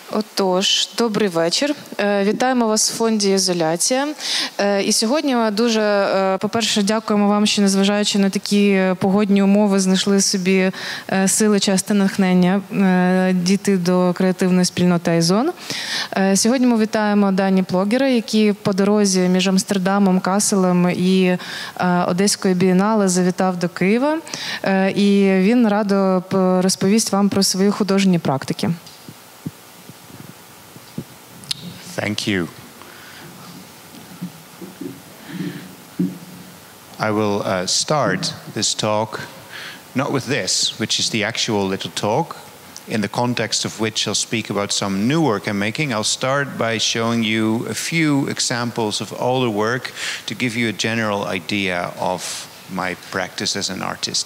Отож, добрий вечір. Вітаємо вас в фонді «Ізоляція». І сьогодні дуже, по-перше, дякуємо вам, що незважаючи на такі погодні умови, знайшли собі сили, час та натхнення дійти до креативної спільноти Айзон. Сьогодні ми вітаємо Дані Плогера, який по дорозі між Амстердамом, Касселем і Одеською бієнале завітав до Києва. І він радо розповість вам про свої художні практики. Thank you. I will start this talk not with this, which is the actual little talk, in the context of which I'll speak about some new work I'm making. I'll start by showing you a few examples of older work to give you a general idea of my practice as an artist.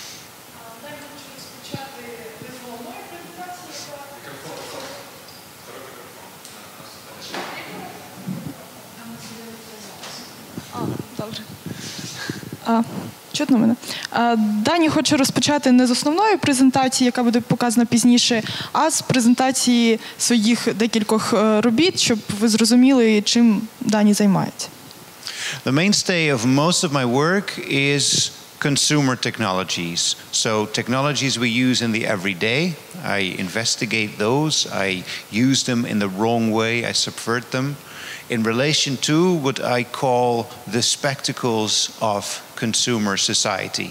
Чутно мене? Дані хоче розпочати не з основної презентації, яка буде показана пізніше, а з презентації своїх декількох робіт, щоб ви зрозуміли, чим Дані займається. The mainstay of most of my work is consumer technologies. So technologies we use in the everyday, I investigate those, I use them in the wrong way, I subvert them. In relation to what I call the spectacles of consumer society: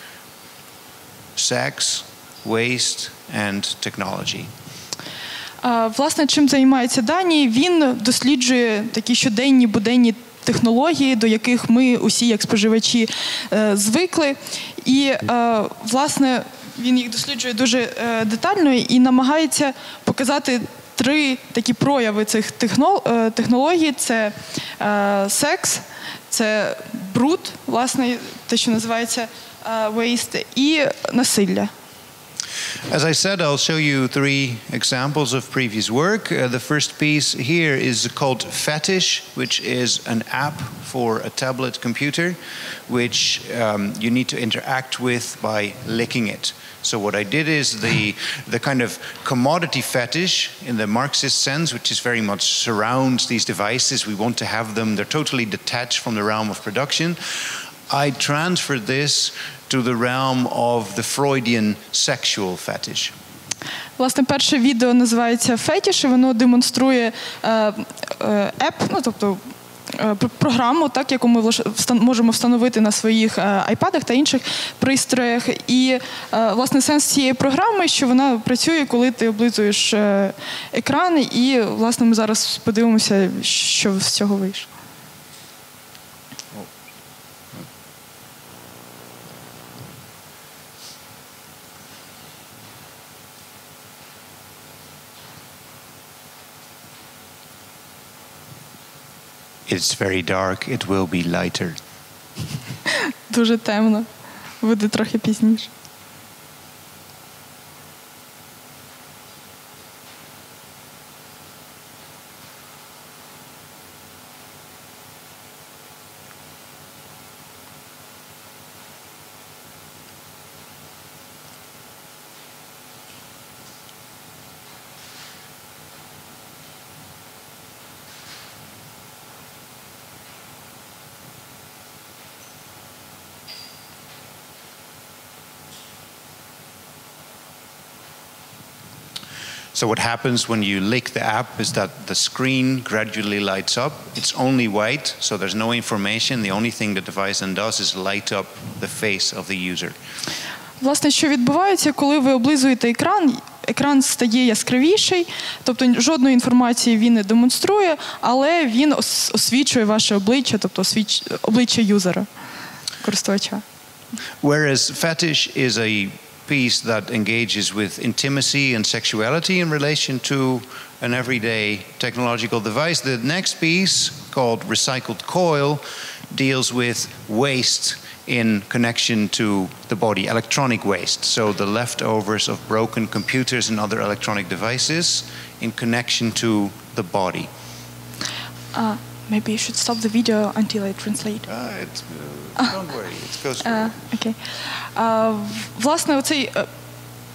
sex, waste, and technology. Власне, чим займається Дані? Він досліджує такі щоденні, буденні технології, до яких ми усі, як споживачі, звикли. І, власне, він їх досліджує дуже детально і намагається показати три такі прояви цих технологій. Це секс, це бруд, власне, те, що називається waste, і насилля. As I said, I'll show you three examples of previous work. The first piece here is called Fetish, which is an app for a tablet computer, which you need to interact with by licking it. So what I did is the kind of commodity fetish in the Marxist sense, which is very much surrounds these devices. We want to have them. They're totally detached from the realm of production. I transferred this to the realm of the Freudian sexual fetish. Власне, перше відео називається «Фетіш», і воно демонструє тобто програму, так, яку ми можемо встановити на своїх айпадах та інших пристроях. І, власне, сенс цієї програми, що вона працює, коли ти облизуєш екран, і, власне, ми зараз подивимося, що з цього вийшло. It's very dark, it will be lighter. Дуже темно. Буде трохи пізніше. So what happens when you lick the app is that the screen gradually lights up. It's only white, so there's no information. The only thing the device then does is light up the face of the user. Власне, що відбувається, коли ви облизуєте екран, екран стає яскравіший, тобто жодної інформації він не демонструє, але він освічує ваше обличчя, тобто обличчя юзера, користувача. Whereas fetish is a piece that engages with intimacy and sexuality in relation to an everyday technological device. The next piece, called Recycled Coil, deals with waste in connection to the body, electronic waste. So the leftovers of broken computers and other electronic devices in connection to the body. Maybe you should stop the video until I translate. Don't worry, it goes through. Okay. Власне, оцей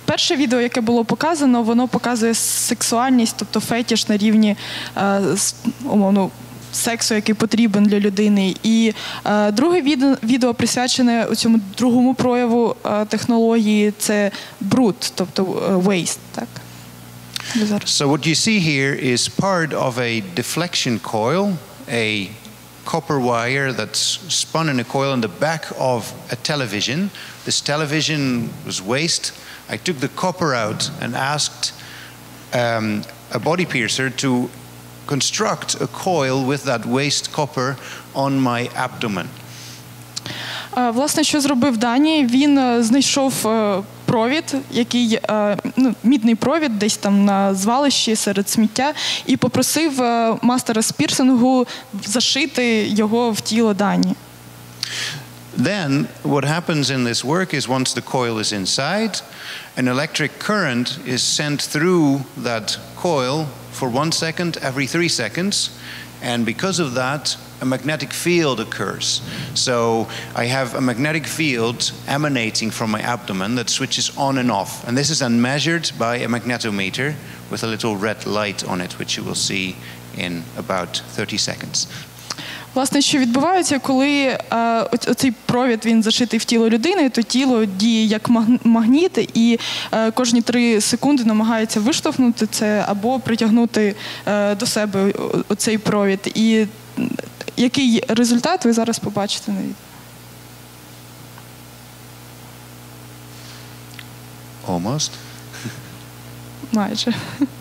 перше відео, яке було показано, воно показує сексуальність, тобто фетіш на рівні умовно сексу, який потрібен для людини. І друге відео присвячене цьому другому прояву технології – це бруд, тобто waste. Так? So what you see here is part of a deflection coil, a copper wire that's spun in a coil in the back of a television. This television was waste. I took the copper out and asked a body piercer to construct a coil with that waste copper on my abdomen. Власне, що зробив Дані? Він знайшов провід, який, мідний провід десь там на звалищі серед сміття, і попросив мастера з пірсингу зашити його в тіло Дані. Then what happens in this work is once the coil is inside, an electric current is sent through that coil for 1 second every 3 seconds, and because of that a magnetic field occurs. So I have a magnetic field emanating from my abdomen that switches on and off, and this is then measured by a magnetometer with a little red light on it, which you will see in about 30 seconds. Власне, що відбувається, коли оцей провід він зашитий в тіло людини, то тіло діє як магніт, і кожні 3 секунди намагається виштовхнути це або притягнути до себе оцей провід. І який результат, ви зараз побачите на відео. Almost. Майже.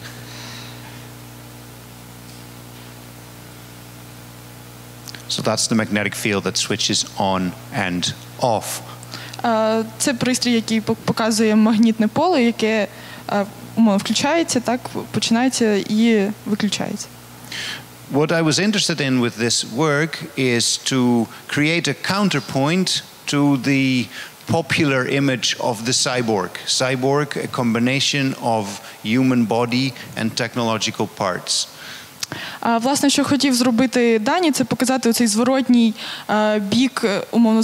So that's the magnetic field that switches on and off. Це пристрій, який показує магнітне поле, яке включається, так, починається і виключається. What I was interested in with this work is to create a counterpoint to the popular image of the cyborg. Cyborg, a combination of human body and technological parts. Власне, що хотів зробити Дані, це показати оцей зворотній бік, умовно,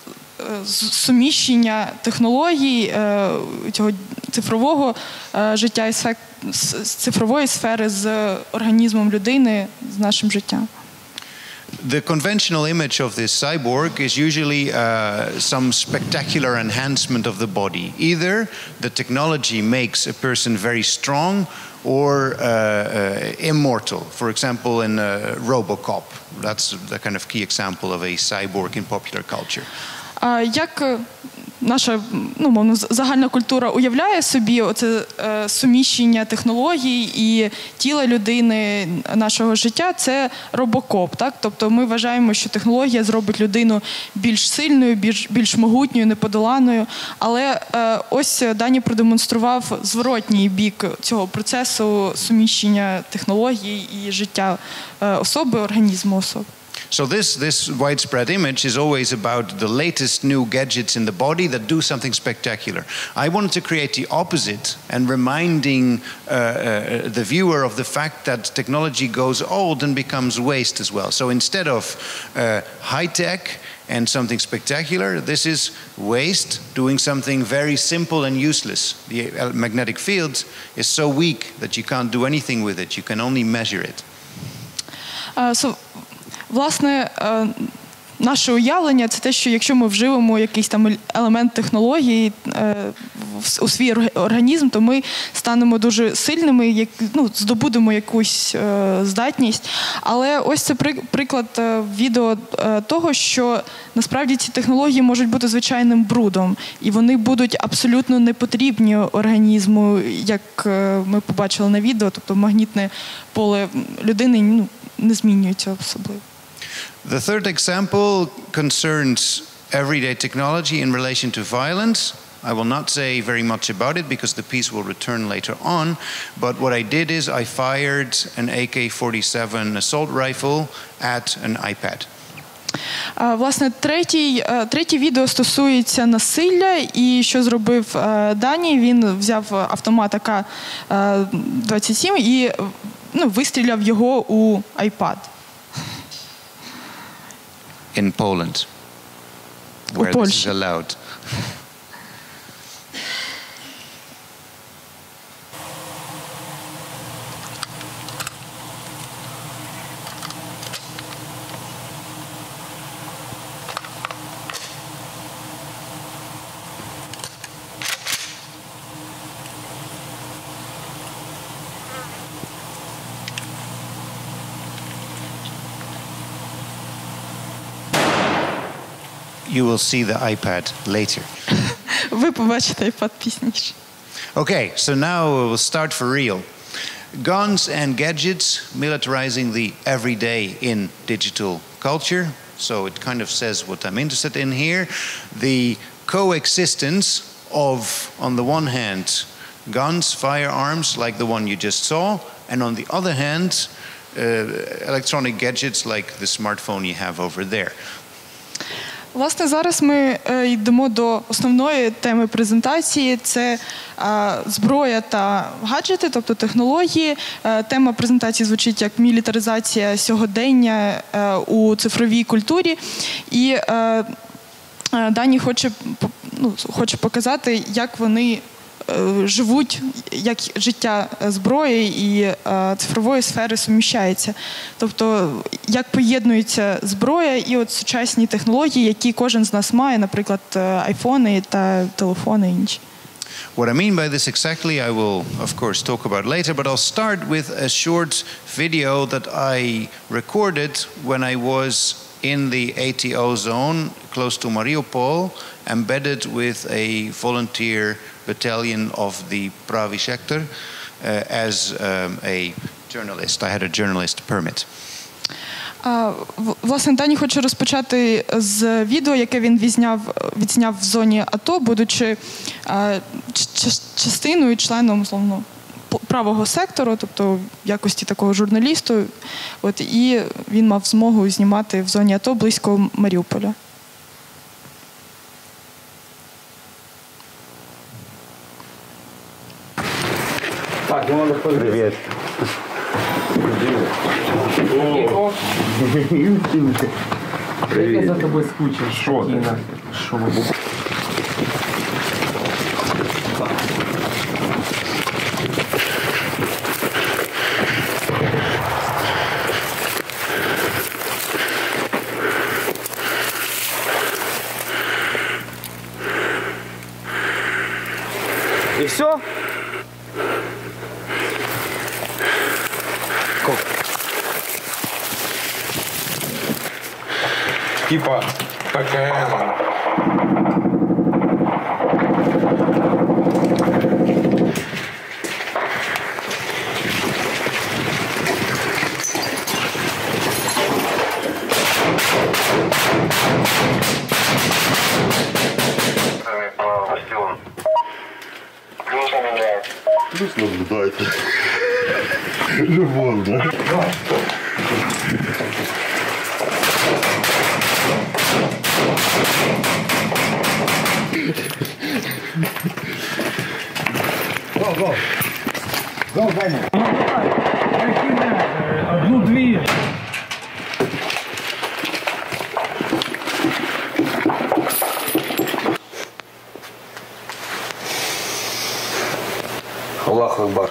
суміщення технологій, цього цифрового життя і цифрової сфери з організмом людини, з нашим життям. The conventional image of this cyborg is usually some spectacular enhancement of the body. Either the technology makes a person very strong or immortal. For example, in RoboCop, that's the kind of key example of a cyborg in popular culture. Як наша загальна культура уявляє собі оце суміщення технологій і тіла людини, нашого життя, це робокоп. Так? Тобто ми вважаємо, що технологія зробить людину більш сильною, більш могутньою, неподоланою. Але ось Дані продемонстрував зворотній бік цього процесу суміщення технологій і життя особи, організму особи. So this widespread image is always about the latest new gadgets in the body that do something spectacular. I wanted to create the opposite and reminding the viewer of the fact that technology goes old and becomes waste as well. So instead of high tech and something spectacular, this is waste doing something very simple and useless. The magnetic field is so weak that you can't do anything with it. You can only measure it. Власне, наше уявлення – це те, що якщо ми вживемо якийсь там елемент технології у свій організм, то ми станемо дуже сильними, здобудемо якусь здатність. Але ось це приклад відео того, що насправді ці технології можуть бути звичайним брудом, і вони будуть абсолютно непотрібні організму, як ми побачили на відео, тобто магнітне поле людини не змінюється особливо. The third example concerns everyday technology in relation to violence. I will not say very much about it because the piece will return later on, but what I did is I fired an AK-47 assault rifle at an iPad. Власне, третє відео стосується насилля, і що зробив Дані, він взяв автомат АК-27 і вистріляв його у iPad. In Poland, where this is allowed. you will see the iPad later. Ви побачите iPad пізніше. Okay, so now we'll start for real. Guns and gadgets militarizing the everyday in digital culture. So it kind of says what I'm interested in here. The coexistence of, on the one hand, guns, firearms like the one you just saw, and on the other hand, electronic gadgets like the smartphone you have over there. Власне, зараз ми йдемо до основної теми презентації. Це зброя та гаджети, тобто технології. Тема презентації звучить як мілітаризація сьогодення у цифровій культурі. І Дані хоче показати, як вони живуть, як життя зброї і цифрової сфери суміщається. Тобто, як поєднується зброя і от сучасні технології, які кожен з нас має, наприклад, айфони та телефони і інші. What I mean by this exactly, I will, of course, talk about later, but I'll start with a short video that I recorded when I was in the ATO zone close to Mariupol, embedded with a volunteer battalion of the Pravi sector as a journalist. I had a journalist permit. Власне, Дані хоче розпочати з відео, яке він відзняв в зоні АТО, будучи частиною, членом, словно, правого сектору, тобто в якості такого журналісту. От, і він мав змогу знімати в зоні АТО близько Маріуполя. Так, ну надо привет. Привет. Я за тобой скучал. Что ты? Что вы? И все? Типа ПКМ. Плюс наблюдайте. Любовь, да? Го, Ваня. Одну-дві. Аллаху Акбар.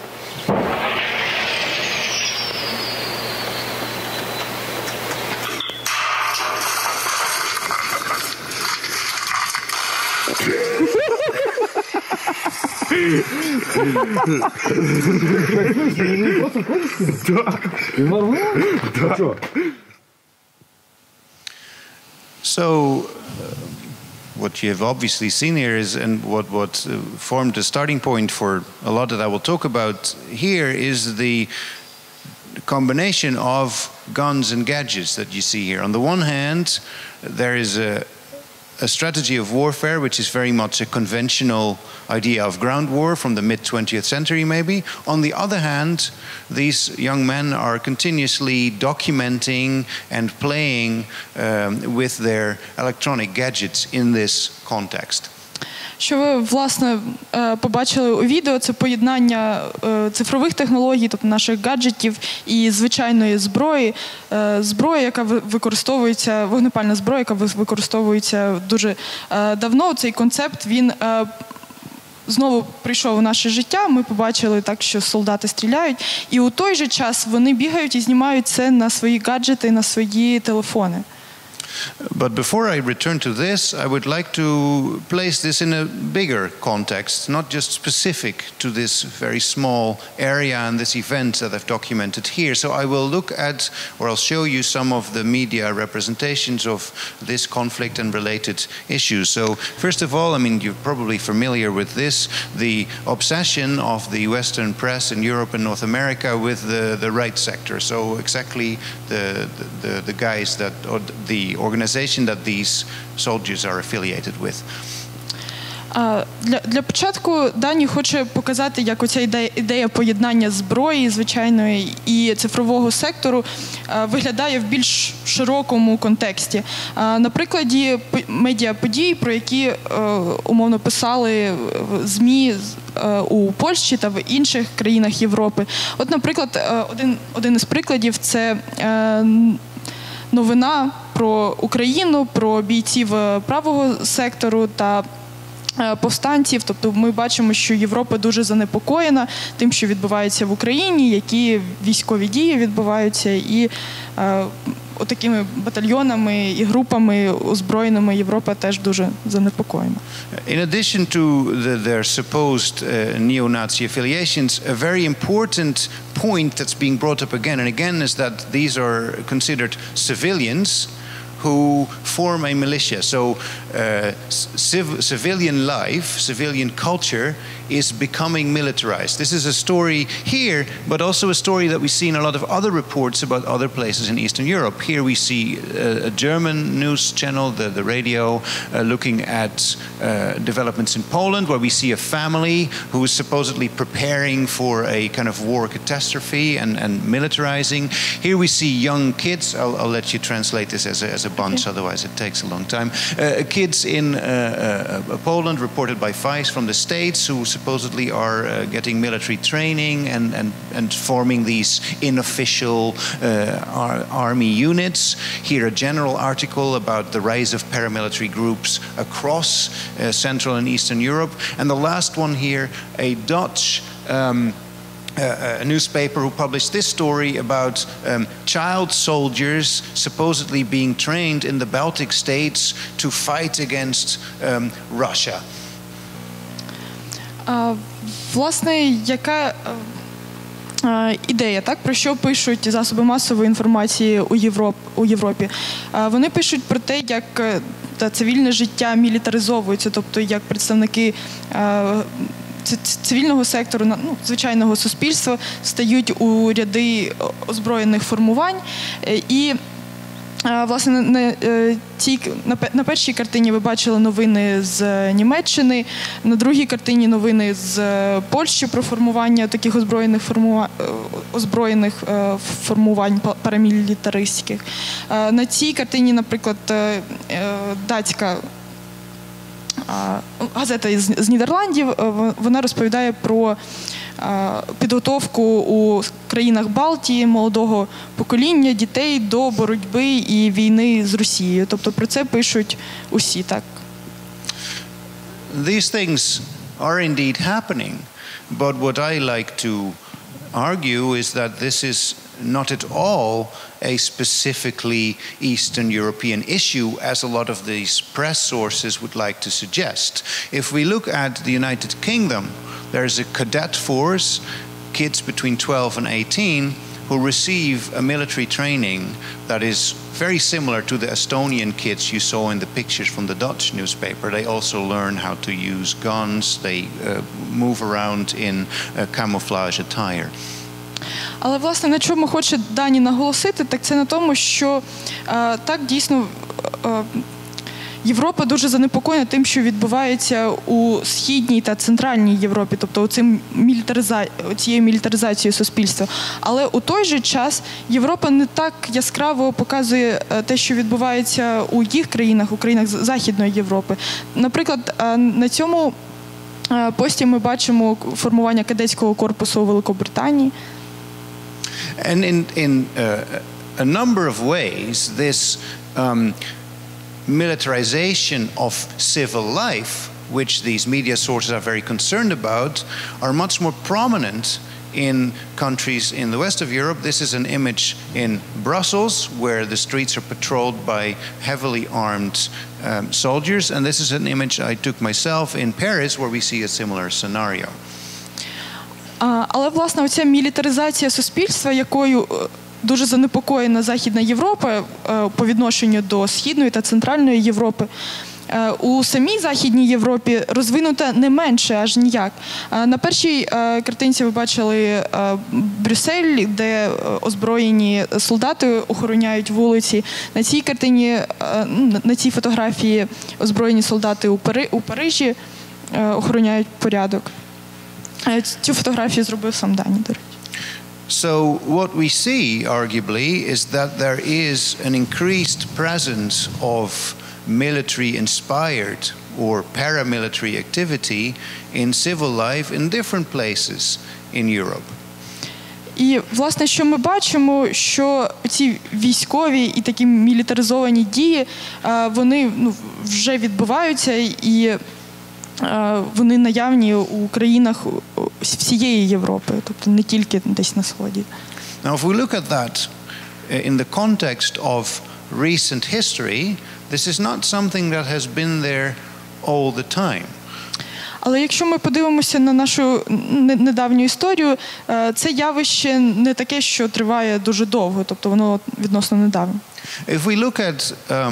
So, what you have obviously seen here is, and what formed the starting point for a lot that I will talk about here, is the combination of guns and gadgets that you see here. On the one hand, there is a strategy of warfare, which is very much a conventional idea of ground war from the mid-20th century, maybe. On the other hand, these young men are continuously documenting and playing with their electronic gadgets in this context. Що ви, власне, побачили у відео, це поєднання цифрових технологій, тобто наших гаджетів, і звичайної зброї. Зброя, яка використовується, вогнепальна зброя, яка використовується дуже давно. Цей концепт, він знову прийшов у наше життя, ми побачили так, що солдати стріляють, і у той же час вони бігають і знімають це на свої гаджети, на свої телефони. But before I return to this, I would like to place this in a bigger context, not just specific to this very small area and this event that I've documented here. So I will look at, or I'll show you some of the media representations of this conflict and related issues. So first of all, I mean, you're probably familiar with this, the obsession of the Western press in Europe and North America with the right sector. So exactly the guys that, or the organization that these soldiers are affiliated with. Для початку Дані хоче показати, як оця ідея поєднання зброї звичайної і цифрового сектору виглядає в більш широкому контексті. На прикладі медіаподій, про які умовно писали ЗМІ у Польщі та в інших країнах Європи. От, наприклад, один із прикладів – це новина про Україну, про бійців правого сектору та повстанців. Тобто ми бачимо, що Європа дуже занепокоєна тим, що відбувається в Україні, які військові дії відбуваються, і отакими батальйонами і групами озброєними Європа теж дуже занепокоєна. In addition to their supposed neo-Nazi affiliations, a very important point that's being brought up again and again is that these are considered civilians who form a militia. So civilian life, civilian culture is becoming militarized. This is a story here, but also a story that we see in a lot of other reports about other places in Eastern Europe. Here we see a German news channel, the radio, looking at developments in Poland, where we see a family who is supposedly preparing for a kind of war catastrophe and militarizing. Here we see young kids. I'll let you translate this as a bunch, okay. Otherwise it takes a long time. Kids in Poland reported by Vice from the States who supposedly are getting military training and forming these unofficial army units. Here a general article about the rise of paramilitary groups across Central and Eastern Europe. And the last one here, a Dutch a newspaper who published this story about child soldiers supposedly being trained in the Baltic states to fight against Russia. Власне, яка ідея, так, про що пишуть засоби масової інформації у Європі? Вони пишуть про те, як цивільне життя мілітаризовується, тобто як представники цивільного сектору, звичайного суспільства стають у ряди озброєних формувань. І, власне, на першій картині ви бачили новини з Німеччини, на другій картині новини з Польщі про формування таких озброєних формувань парамілітаристських. На цій картині, наприклад, датська газета з Нідерландів, вона розповідає про підготовку у країнах Балтії молодого покоління дітей до боротьби і війни з Росією. Тобто про це пишуть усі, так. These things are indeed happening, but what I like to argue is that this is not at all a specifically Eastern European issue, as a lot of these press sources would like to suggest. If we look at the United Kingdom, there's a cadet force, kids between 12 and 18, who receive a military training that is very similar to the Estonian kids you saw in the pictures from the Dutch newspaper. They also learn how to use guns, they move around in camouflage attire. Але, власне, на чому хоче Дані наголосити, так це на тому, що так, дійсно, Європа дуже занепокоєна тим, що відбувається у Східній та Центральній Європі, тобто цією мілітаризацією суспільства. Але у той же час Європа не так яскраво показує те, що відбувається у їх країнах, у країнах Західної Європи. Наприклад, на цьому пості ми бачимо формування кадетського корпусу у Великобританії. And in a number of ways, this militarization of civil life, which these media sources are very concerned about, are much more prominent in countries in the west of Europe. This is an image in Brussels, where the streets are patrolled by heavily armed soldiers. And this is an image I took myself in Paris, where we see a similar scenario. Але, власне, оця мілітаризація суспільства, якою дуже занепокоєна Західна Європа по відношенню до Східної та Центральної Європи, у самій Західній Європі розвинута не менше, аж ніяк. На першій картинці ви бачили Брюссель, де озброєні солдати охороняють вулиці. На цій картині, на цій фотографії озброєні солдати у Парижі охороняють порядок. Цю фотографію зробив сам Дані, до речі. So what we see, arguably, is that there is an increased presence of military-inspired or paramilitary activity in civil life in different places in Europe. І, власне, що ми бачимо, що ці військові і такі мілітаризовані дії, вони вже відбуваються і вони наявні у країнах всієї Європи, тобто не тільки десь на Сході. Now, if we look at that in the context of recent history, this is not something that has been there all the time. Але якщо ми подивимося на нашу недавню історію, це явище не таке, що триває дуже довго, тобто воно відносно недавнє. If we look at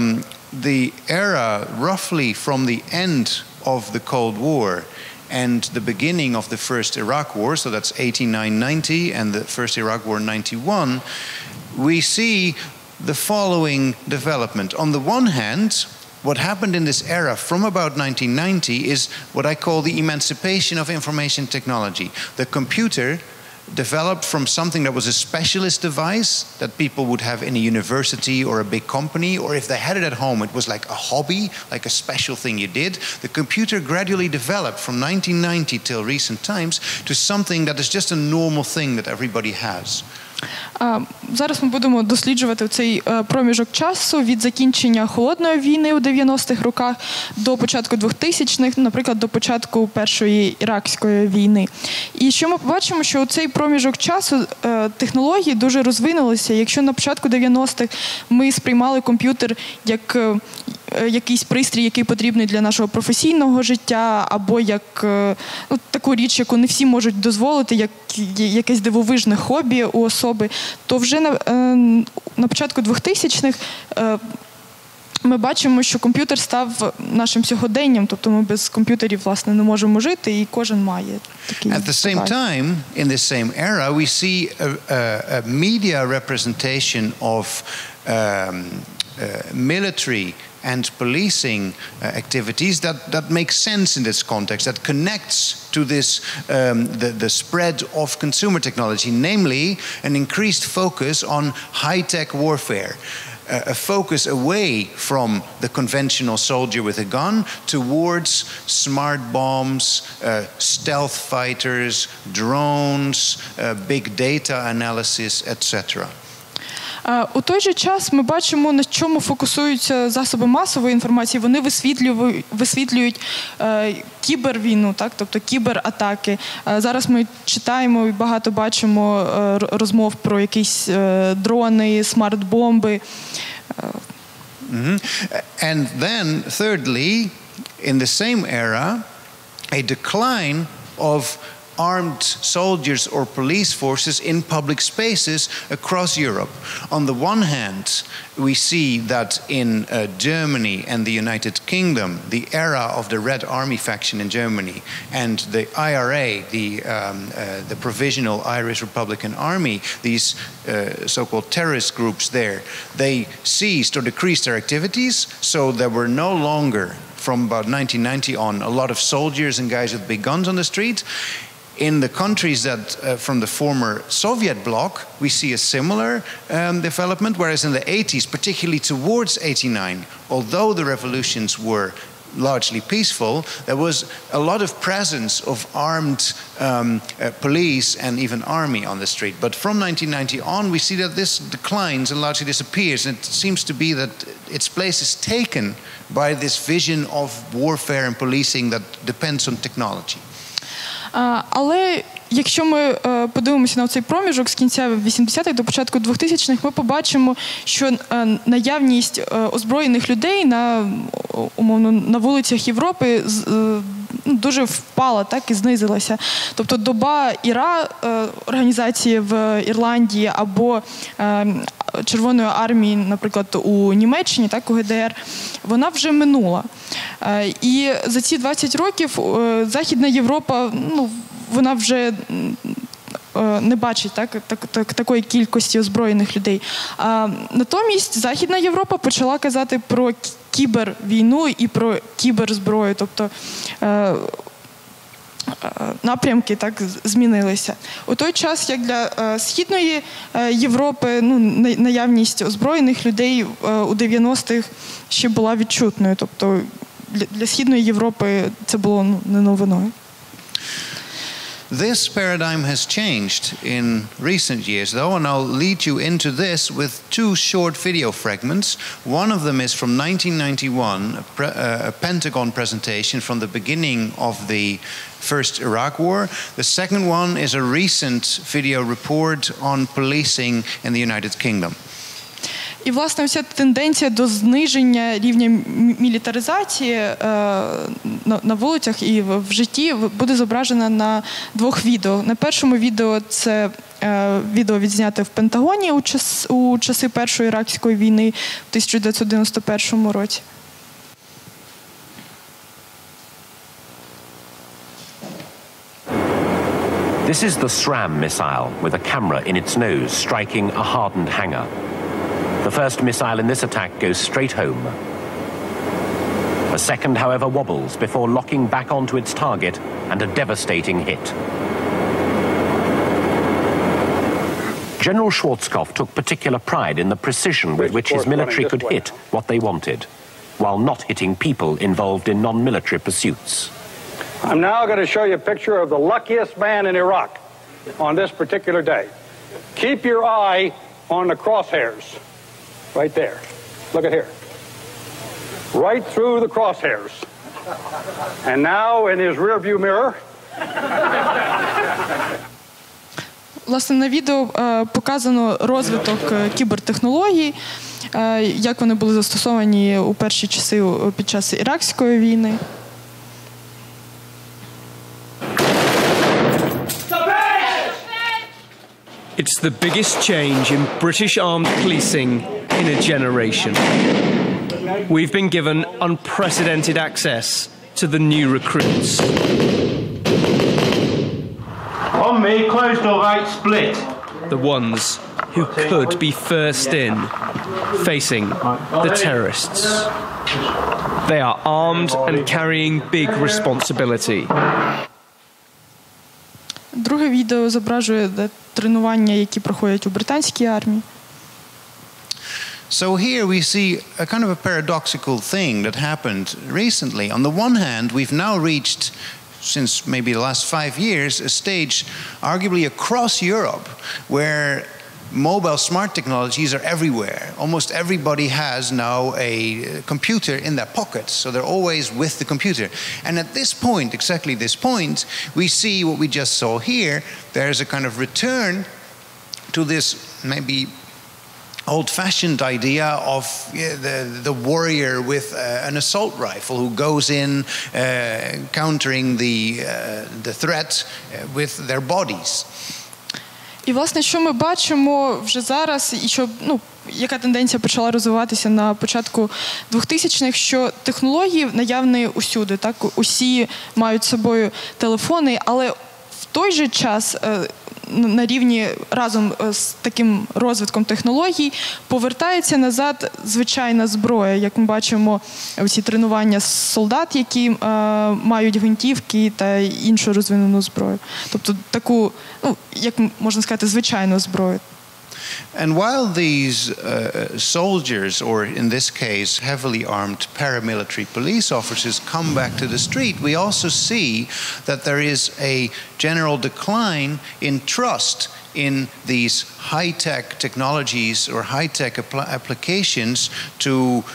the era roughly from the end of the Cold War and the beginning of the first Iraq War, so that's 89-90 and the first Iraq War 91, we see the following development. On the one hand, what happened in this era from about 1990 is what I call the emancipation of information technology. The computer developed from something that was a specialist device that people would have in a university or a big company, or if they had it at home, it was like a hobby, like a special thing you did. The computer gradually developed from 1990 till recent times to something that is just a normal thing that everybody has. Зараз ми будемо досліджувати цей проміжок часу від закінчення Холодної війни у 90-х роках до початку 2000-х, наприклад, до початку Першої Іракської війни. І що ми побачимо, що у цей проміжок часу технології дуже розвинулися. Якщо на початку 90-х ми сприймали комп'ютер як якийсь пристрій, який потрібний для нашого професійного життя, або як таку річ, яку не всі можуть дозволити, як якесь дивовижне хобі у особи, то вже на початку 2000-х ми бачимо, що комп'ютер став нашим сьогоденням, тобто ми без комп'ютерів, власне, не можемо жити, і кожен має такий. At the same time, in this same era, we see a media representation of military and policing activities that makes sense in this context, that connects to this the spread of consumer technology, namely an increased focus on high-tech warfare. A focus away from the conventional soldier with a gun towards smart bombs, stealth fighters, drones, big data analysis, etc. У той же час ми бачимо, на чому фокусуються засоби масової інформації. Вони висвітлюють кібервійну, так? Тобто кібератаки. Зараз ми читаємо і багато бачимо розмов про якісь дрони, смарт-бомби. And then, thirdly, in the same era, a decline of armed soldiers or police forces in public spaces across Europe. On the one hand, we see that in Germany and the United Kingdom, the era of the Red Army faction in Germany and the IRA, the Provisional Irish Republican Army, these so-called terrorist groups there, they ceased or decreased their activities, so there were no longer, from about 1990 on, a lot of soldiers and guys with big guns on the street. In the countries that from the former Soviet bloc, we see a similar development, whereas in the 80s, particularly towards 89, although the revolutions were largely peaceful, there was a lot of presence of armed police and even army on the street. But from 1990 on, we see that this declines and largely disappears. And it seems to be that its place is taken by this vision of warfare and policing that depends on technology. Але якщо ми подивимося на цей проміжок з кінця 80-х до початку 2000-х, ми побачимо, що наявність озброєних людей умовно, на вулицях Європи дуже впала, так, і знизилася. Тобто доба ІРА, організації в Ірландії, або Червоної армії, наприклад, у Німеччині, так, у ГДР, вона вже минула. І за ці 20 років Західна Європа, вона вже не бачить такої кількості озброєних людей. Натомість Західна Європа почала казати про кібервійну і про кіберзброю. Тобто напрямки так змінилися. У той час, як для Східної Європи, наявність озброєних людей у 90-х ще була відчутною. Тобто для Східної Європи це було не новиною. This paradigm has changed in recent years, though, and I'll lead you into this with two short video fragments. One of them is from 1991, a Pentagon presentation from the beginning of the first Iraq War. The second one is a recent video report on policing in the United Kingdom. І, власне, вся тенденція до зниження рівня мілітаризації на вулицях і в житті буде зображена на двох відео. На першому відео це відео відзняте в Пентагоні у часи Першої іракської війни в 1991 році. This is the SRAM missile with a camera in its nose striking a hardened hangar. The first missile in this attack goes straight home. The second, however, wobbles before locking back onto its target and a devastating hit. General Schwarzkopf took particular pride in the precision with which his military could hit what they wanted, while not hitting people involved in non-military pursuits. I'm now going to show you a picture of the luckiest man in Iraq on this particular day. Keep your eye on the crosshairs. Right there. Look at here. Right through the crosshairs. And now in his rearview mirror. Власне, на відео показано розвиток кібертехнологій, як вони були застосовані у перші часи під час Іракської війни. It's the biggest change in British armed policing in a generation. We've been given unprecedented access to the new recruits. On me, closed door 8 split. The ones who could be first in, facing the terrorists. They are armed and carrying big responsibility. Друге відео зображує тренування, які проходять у британській армії. So here we see a kind of a paradoxical thing that happened recently. On the one hand, we've now reached, since maybe the last 5 years, a stage arguably across Europe where mobile smart technologies are everywhere. Almost everybody has now a computer in their pockets, so they're always with the computer. And at this point, exactly this point, we see what we just saw here. There's a kind of return to this maybe old-fashioned idea of the warrior with an assault rifle who goes in countering the threat with their bodies. І, власне, що ми бачимо вже зараз, і що, яка тенденція почала розвиватися на початку 2000-х, що технології наявні усюди, так? Усі мають з собою телефони, але в той же час на рівні разом з таким розвитком технологій повертається назад звичайна зброя. Як ми бачимо, ці тренування солдат, які мають гвинтівки та іншу розвинену зброю. Тобто таку, як можна сказати, звичайну зброю. And while these soldiers, or in this case heavily armed paramilitary police officers, come back to the street, we also see that there is a general decline in trust in these high-tech technologies or high-tech applications to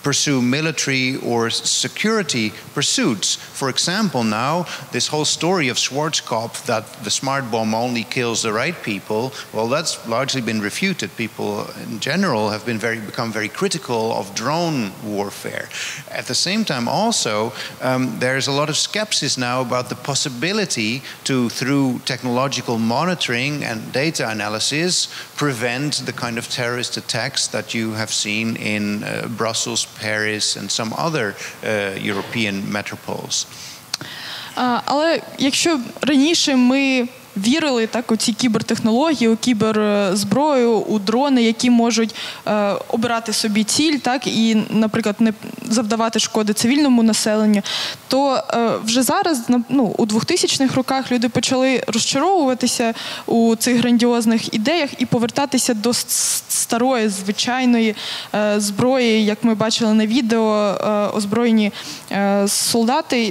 pursue military or security pursuits. For example, now, this whole story of Schwarzkopf, that the smart bomb only kills the right people, well, that's largely been refuted. People in general have become very critical of drone warfare. At the same time, also, there's a lot of skepsis now about the possibility to, through technological monitoring and data analysis, prevent the kind of terrorist attacks that you have seen in Brussels, Paris, and some other European metropoles. Але якщо раніше ми вірили так у ці кібертехнології, у кіберзброю, у дрони, які можуть обирати собі ціль, так, і, наприклад, не завдавати шкоди цивільному населенню, то вже зараз, у 2000-х роках люди почали розчаровуватися у цих грандіозних ідеях і повертатися до старої, звичайної зброї, як ми бачили на відео, озброєні солдати.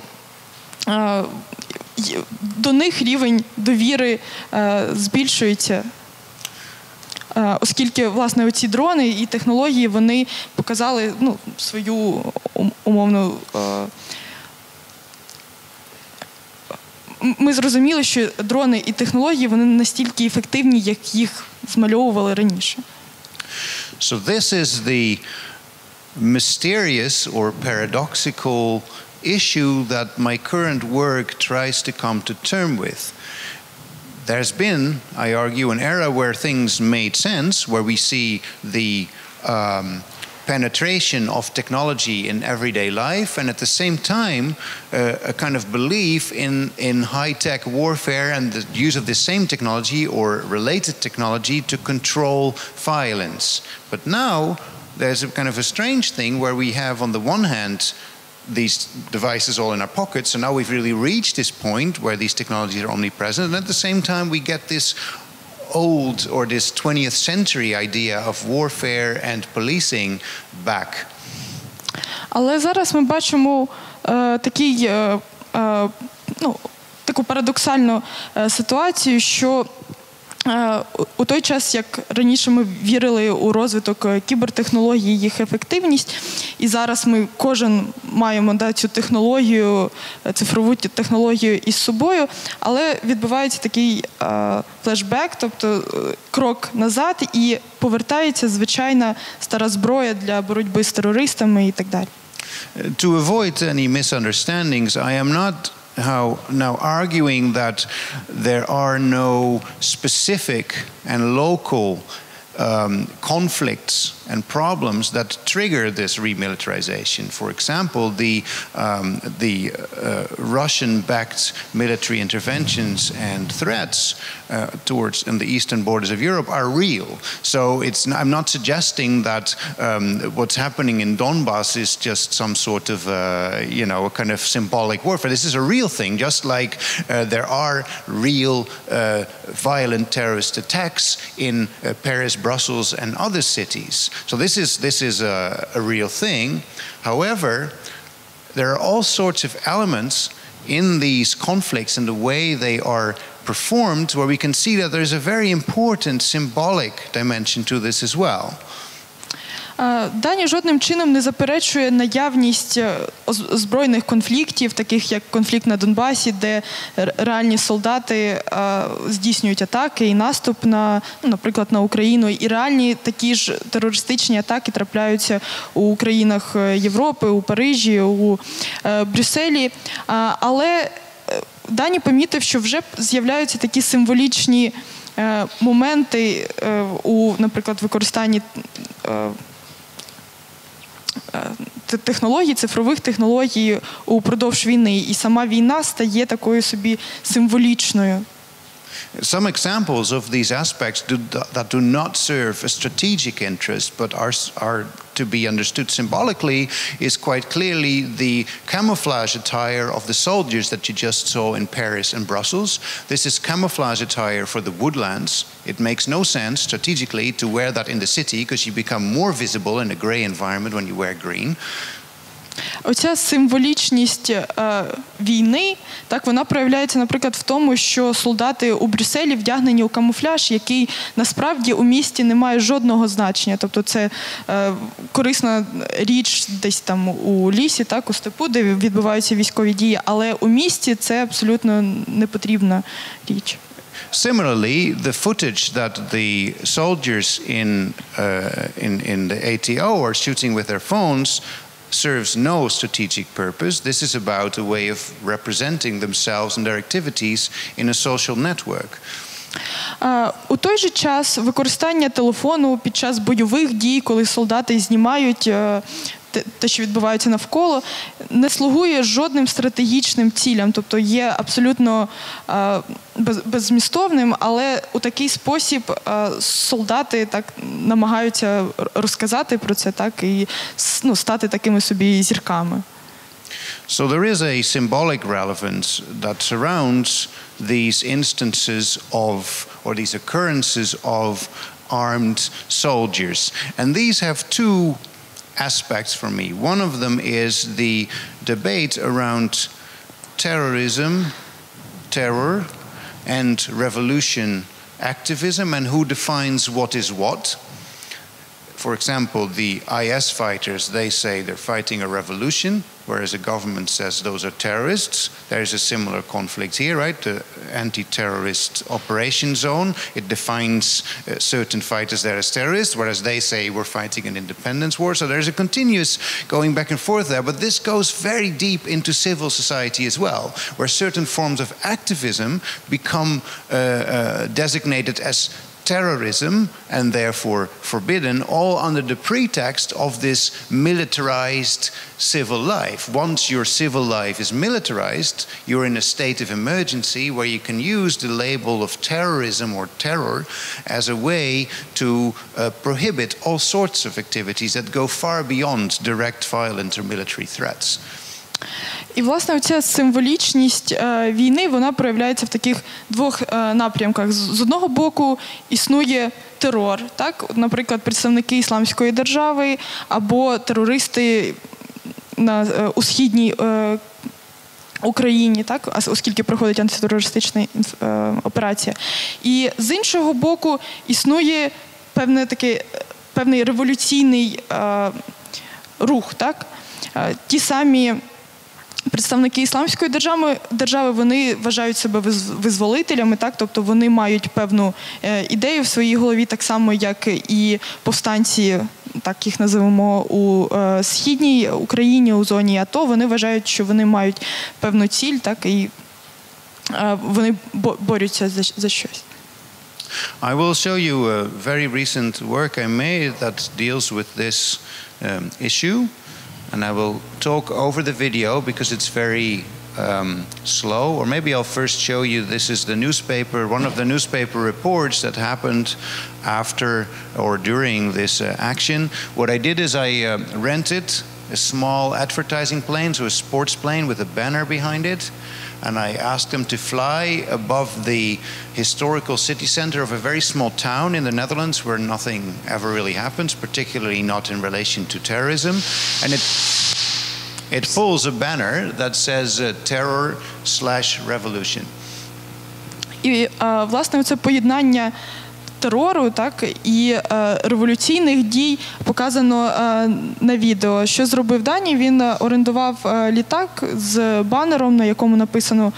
До них рівень довіри збільшується, оскільки, власне, оці дрони і технології, вони показали свою умовну... Ми зрозуміли, що дрони і технології, вони настільки ефективні, як їх змальовували раніше. So this is the mysterious or paradoxical issue that my current work tries to come to terms with. There's been, I argue, an era where things made sense, where we see the penetration of technology in everyday life, and at the same time a kind of belief in high-tech warfare and the use of the same technology or related technology to control violence. But now there's a kind of a strange thing where we have, on the one hand, these devices all in our pockets, and now we've really reached this point where these technologies are omnipresent, and at the same time we get this old or this 20th century idea of warfare and policing back. Але зараз ми бачимо таку парадоксальну ситуацію, що у той час, як раніше ми вірили у розвиток кібертехнологій, їх ефективність, і зараз ми кожен маємо цю технологію, цифрову технологію із собою, але відбувається такий флешбек, тобто крок назад, і повертається звичайна стара зброя для боротьби з терористами і так далі. To avoid any misunderstandings, I am not now arguing that there are no specific and local conflicts and problems that trigger this remilitarization. For example, the Russian-backed military interventions and threats towards the eastern borders of Europe are real. So I'm not suggesting that what's happening in Donbass is just some sort of a kind of symbolic warfare. This is a real thing, just like there are real violent terrorist attacks in Paris, Brussels, and other cities. So this is a real thing. However, there are all sorts of elements in these conflicts and the way they are performed where we can see that there's a very important symbolic dimension to this as well. Дані жодним чином не заперечує наявність збройних конфліктів, таких як конфлікт на Донбасі, де реальні солдати здійснюють атаки і наступ наприклад, на Україну. І реальні такі ж терористичні атаки трапляються у країнах Європи, у Парижі, у Брюсселі. Але Дані помітив, що вже з'являються такі символічні моменти у, наприклад, використанні технологій, цифрових технологій упродовж війни. І сама війна стає такою собі символічною. Some examples of these aspects that do not serve a strategic interest but are to be understood symbolically is quite clearly the camouflage attire of the soldiers that you just saw in Paris and Brussels. This is camouflage attire for the woodlands. It makes no sense strategically to wear that in the city because you become more visible in a grey environment when you wear green. Оця символічність війни, так, вона проявляється, наприклад, в тому, що солдати у Брюсселі вдягнені у камуфляж, який насправді у місті не має жодного значення. Тобто це корисна річ десь там у лісі, так, у степу, де відбуваються військові дії, але у місті це абсолютно непотрібна річ. Similarly, the footage that the soldiers in the ATO are shooting with their phones serves no strategic purpose. This is about a way of representing themselves and their activities in a social network. У той же час використання телефону під час бойових дій, коли солдати знімають те, що відбувається навколо, не слугує жодним стратегічним цілям, тобто є абсолютно беззмістовним, але у такий спосіб солдати так намагаються розказати про це, так, і стати такими собі зірками. So there is a symbolic relevance that surrounds these instances of, or these occurrences of armed soldiers. And these have two aspects for me. One of them is the debate around terrorism, terror, and revolution activism, and who defines what is what. For example, the IS fighters, they say they're fighting a revolution, whereas the government says those are terrorists. There is a similar conflict here, right? The anti-terrorist operation zone, it defines certain fighters there as terrorists, whereas they say we're fighting an independence war. So there's a continuous going back and forth there, but this goes very deep into civil society as well, where certain forms of activism become designated as terrorism and therefore forbidden, all under the pretext of this militarized civil life. Once your civil life is militarized, you're in a state of emergency where you can use the label of terrorism or terror as a way to prohibit all sorts of activities that go far beyond direct violent or military threats. І, власне, оця символічність війни, вона проявляється в таких двох напрямках. З одного боку існує терор, так? Наприклад, представники Ісламської держави або терористи у східній Україні, так? Оскільки проходить антитерористична операція. І з іншого боку існує певний революційний рух, так? Ті самі представники Ісламської держави, вони вважають себе визволителями, так? Тобто вони мають певну ідею в своїй голові, так само, як і повстанці, так їх називаємо, у східній Україні, у зоні АТО, вони вважають, що вони мають певну ціль, так? І вони борються за щось. I will show you a very recent work I made that deals with this issue. And I will talk over the video because it's very slow. Or maybe I'll first show you, this is the newspaper, one of the newspaper reports that happened after or during this action. What I did is I rented a small advertising plane, so a sports plane with a banner behind it. And I asked them to fly above the historical city center of a very small town in the Netherlands where nothing ever really happens, particularly not in relation to terrorism. And it pulls a banner that says terror/revolution. І, власне, це поєднання терору, так, і революційних дій показано на відео. Що зробив Дані? Він орендував літак з банером, на якому написано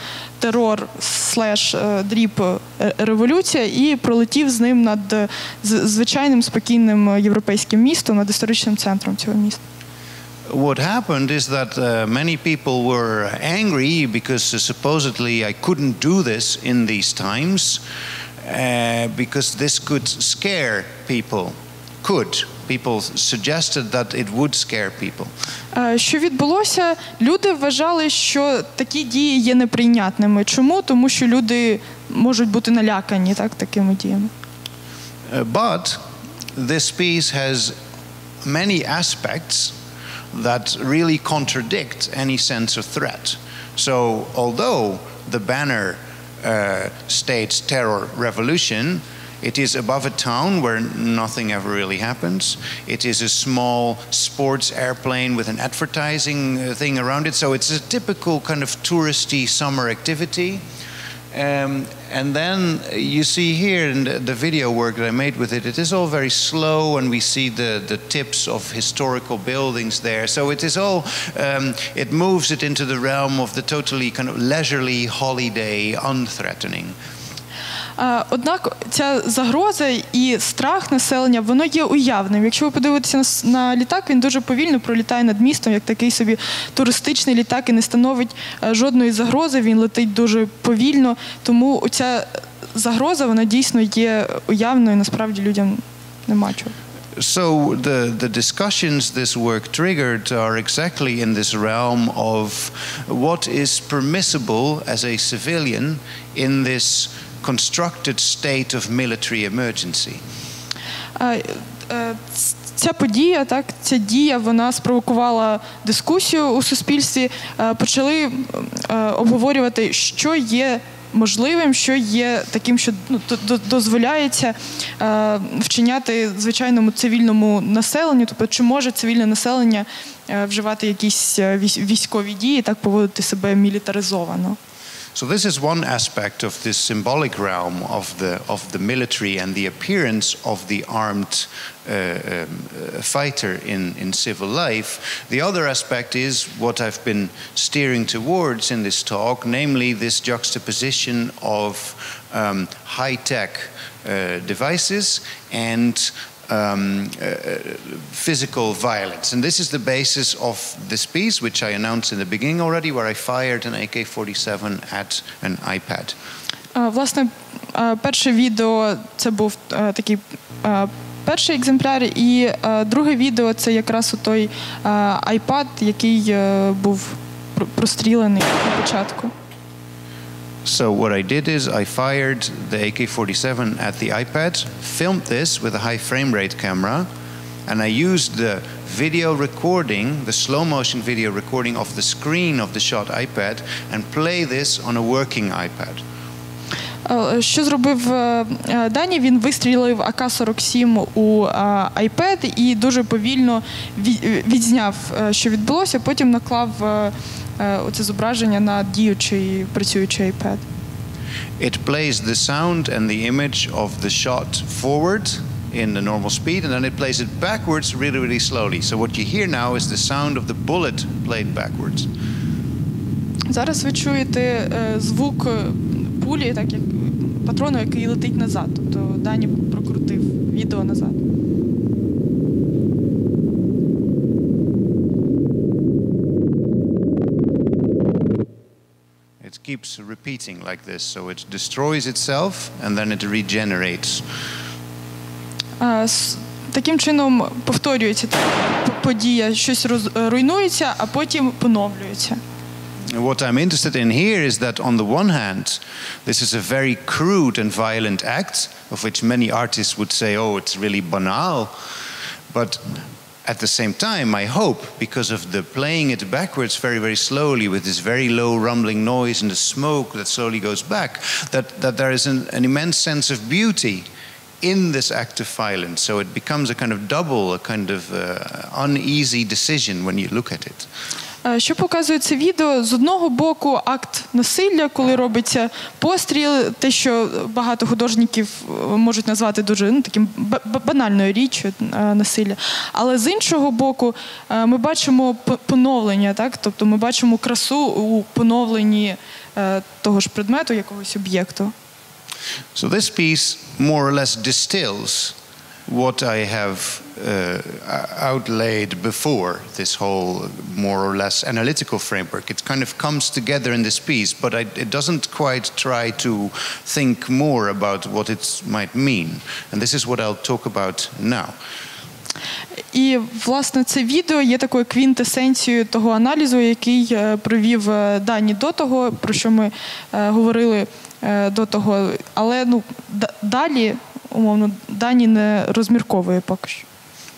«терор/революція» і пролетів з ним над звичайним спокійним європейським містом, над історичним центром цього міста. What happened is that many people were angry because supposedly I couldn't do this in these times. Because this could scare people. People suggested that it would scare people. Що відбулося? Люди вважали, що такі дії є неприйнятними. Чому? Тому що люди можуть бути налякані, так, такими діями. But this piece has many aspects that really contradict any sense of threat. So although the banner states terror revolution, It is above a town where nothing ever really happens. It is a small sports airplane with an advertising thing around it. So it's a typical kind of touristy summer activity. And then you see here in the video work that I made with it, it is all very slow, and we see the tips of historical buildings there. So it is all, it moves it into the realm of the totally kind of leisurely holiday, unthreatening. Однак ця загроза і страх населення, воно є уявним. Якщо ви подивитеся на літак, він дуже повільно пролітає над містом, як такий собі туристичний літак, і не становить жодної загрози, він летить дуже повільно. Тому ця загроза, вона дійсно є уявною, насправді людям нема чого. So the discussions this work triggered are exactly in this realm of what is permissible as a civilian in this constructed state of military emergency. Ця подія, ця дія, вона спровокувала дискусію у суспільстві. Почали обговорювати, що є можливим, що є таким, що дозволяється вчиняти звичайному цивільному населенню, тобто чи може цивільне населення вживати якісь військові дії, так поводити себе мілітаризовано. So this is one aspect of this symbolic realm of the military and the appearance of the armed fighter in civil life. The other aspect is what I've been steering towards in this talk, namely this juxtaposition of high-tech devices and physical violence. And this is the basis of this piece, which I announced in the beginning already, where I fired an AK-47 at an iPad. Власне, перше відео – це був такий перший екземпляр, і друге відео – це якраз той iPad, який був прострілений на початку. So what I did is I fired the AK-47 at the iPad, filmed this with a high frame rate camera, and I used the video recording, the slow motion video recording of the screen of the shot iPad, and play this on a working iPad. Що зробив Дані? Він вистрілив АК-47 у iPad і дуже повільно відзняв, що відбулося, потім наклав оце зображення на діючий, працюючий iPad. It plays the sound and the image of the shot forward in the normal speed, and then it plays it backwards really, really slowly. So what you hear now is the sound of the bullet played backwards. Зараз ви чуєте звук пулі, так як патрону, який летить назад. Тобто Дані прокрутив відео назад. It keeps repeating like this, so it destroys itself and then it regenerates. Таким чином повторюється подія, щось руйнується, а потім поновлюється. What I'm interested in here is that on the one hand, this is a very crude and violent act, of which many artists would say, oh, it's really banal. But at the same time, I hope, because of the playing it backwards very, very slowly with this very low rumbling noise and the smoke that slowly goes back, that there is an immense sense of beauty in this act of violence. So it becomes a kind of double, a kind of uneasy decision when you look at it. Що показує це відео? З одного боку, акт насилля, коли робиться постріл, те, що багато художників можуть назвати дуже таким банальною річчю насилля. Але з іншого боку, ми бачимо поновлення, так? Тобто ми бачимо красу у поновленні того ж предмету, якогось об'єкту. So this piece more or less distills what I have outlaid before, this whole more or less analytical framework. It kind of comes together in this piece, but it doesn't quite try to think more about what it might mean. And this is what I'll talk about now. І, власне, це відео є такою квінтесенцією того аналізу, який провів Дані до того, про що ми говорили до того. Але далі, умовно, Дані не розмірковує поки що.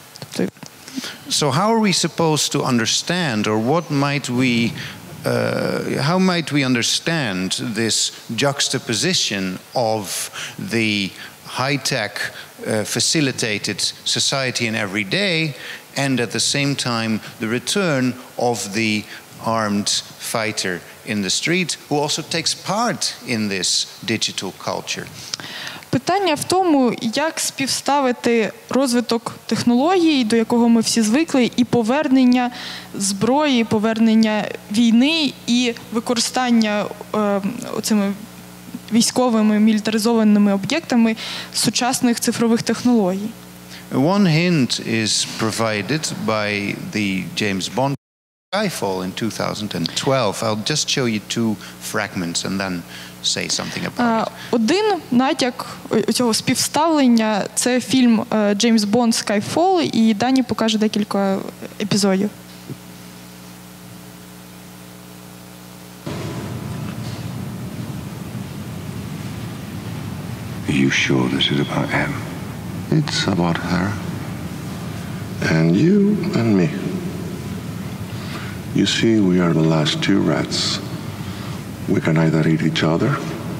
So how are we supposed to understand, or what might we, how might we understand this juxtaposition of the high-tech facilitated society in every day, and at the same time the return of the armed fighter in the street who also takes part in this digital culture. Питання в тому, як співставити розвиток технологій, до якого ми всі звикли, і повернення зброї, повернення війни і використання оцими військовими мілітаризованими об'єктами сучасних цифрових технологій. One hint is provided by the James Bond Skyfall in 2012. I'll just show you two fragments and then say something about it. Один натяк цього співставлення – це фільм James Bond Skyfall, і Дані покаже декілька епізодів. Are you sure this is about him? It's about her. And you and me. You see, we are the last two rats. We can either eat each other,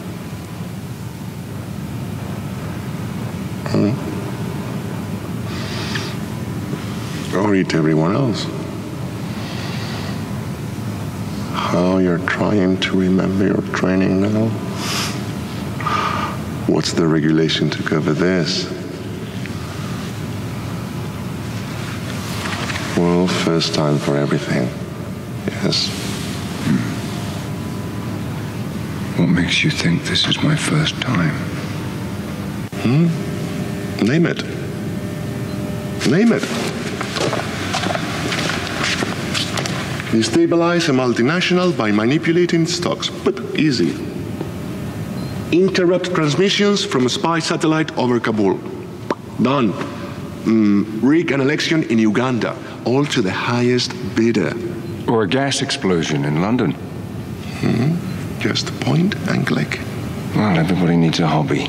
or eat everyone else. How you're trying to remember your training now? What's the regulation to cover this? Well, first time for everything. Yes. What makes you think this is my first time? Name it. Name it. Destabilize a multinational by manipulating stocks. But easy. Interrupt transmissions from a spy satellite over Kabul. Done. Rig an election in Uganda. All to the highest bidder. Or a gas explosion in London. Just point and click. Well, everybody needs a hobby.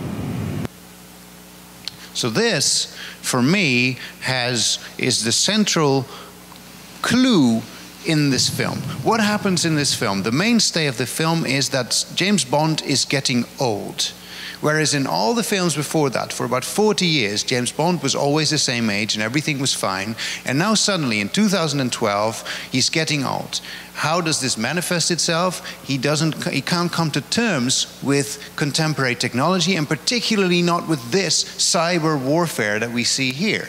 So this, for me, is the central clue in this film. What happens in this film? The mainstay of the film is that James Bond is getting old. Whereas in all the films before that, for about 40 years, James Bond was always the same age and everything was fine. And now suddenly, in 2012, he's getting old. How does this manifest itself? He can't come to terms with contemporary technology, and particularly not with this cyber warfare that we see here.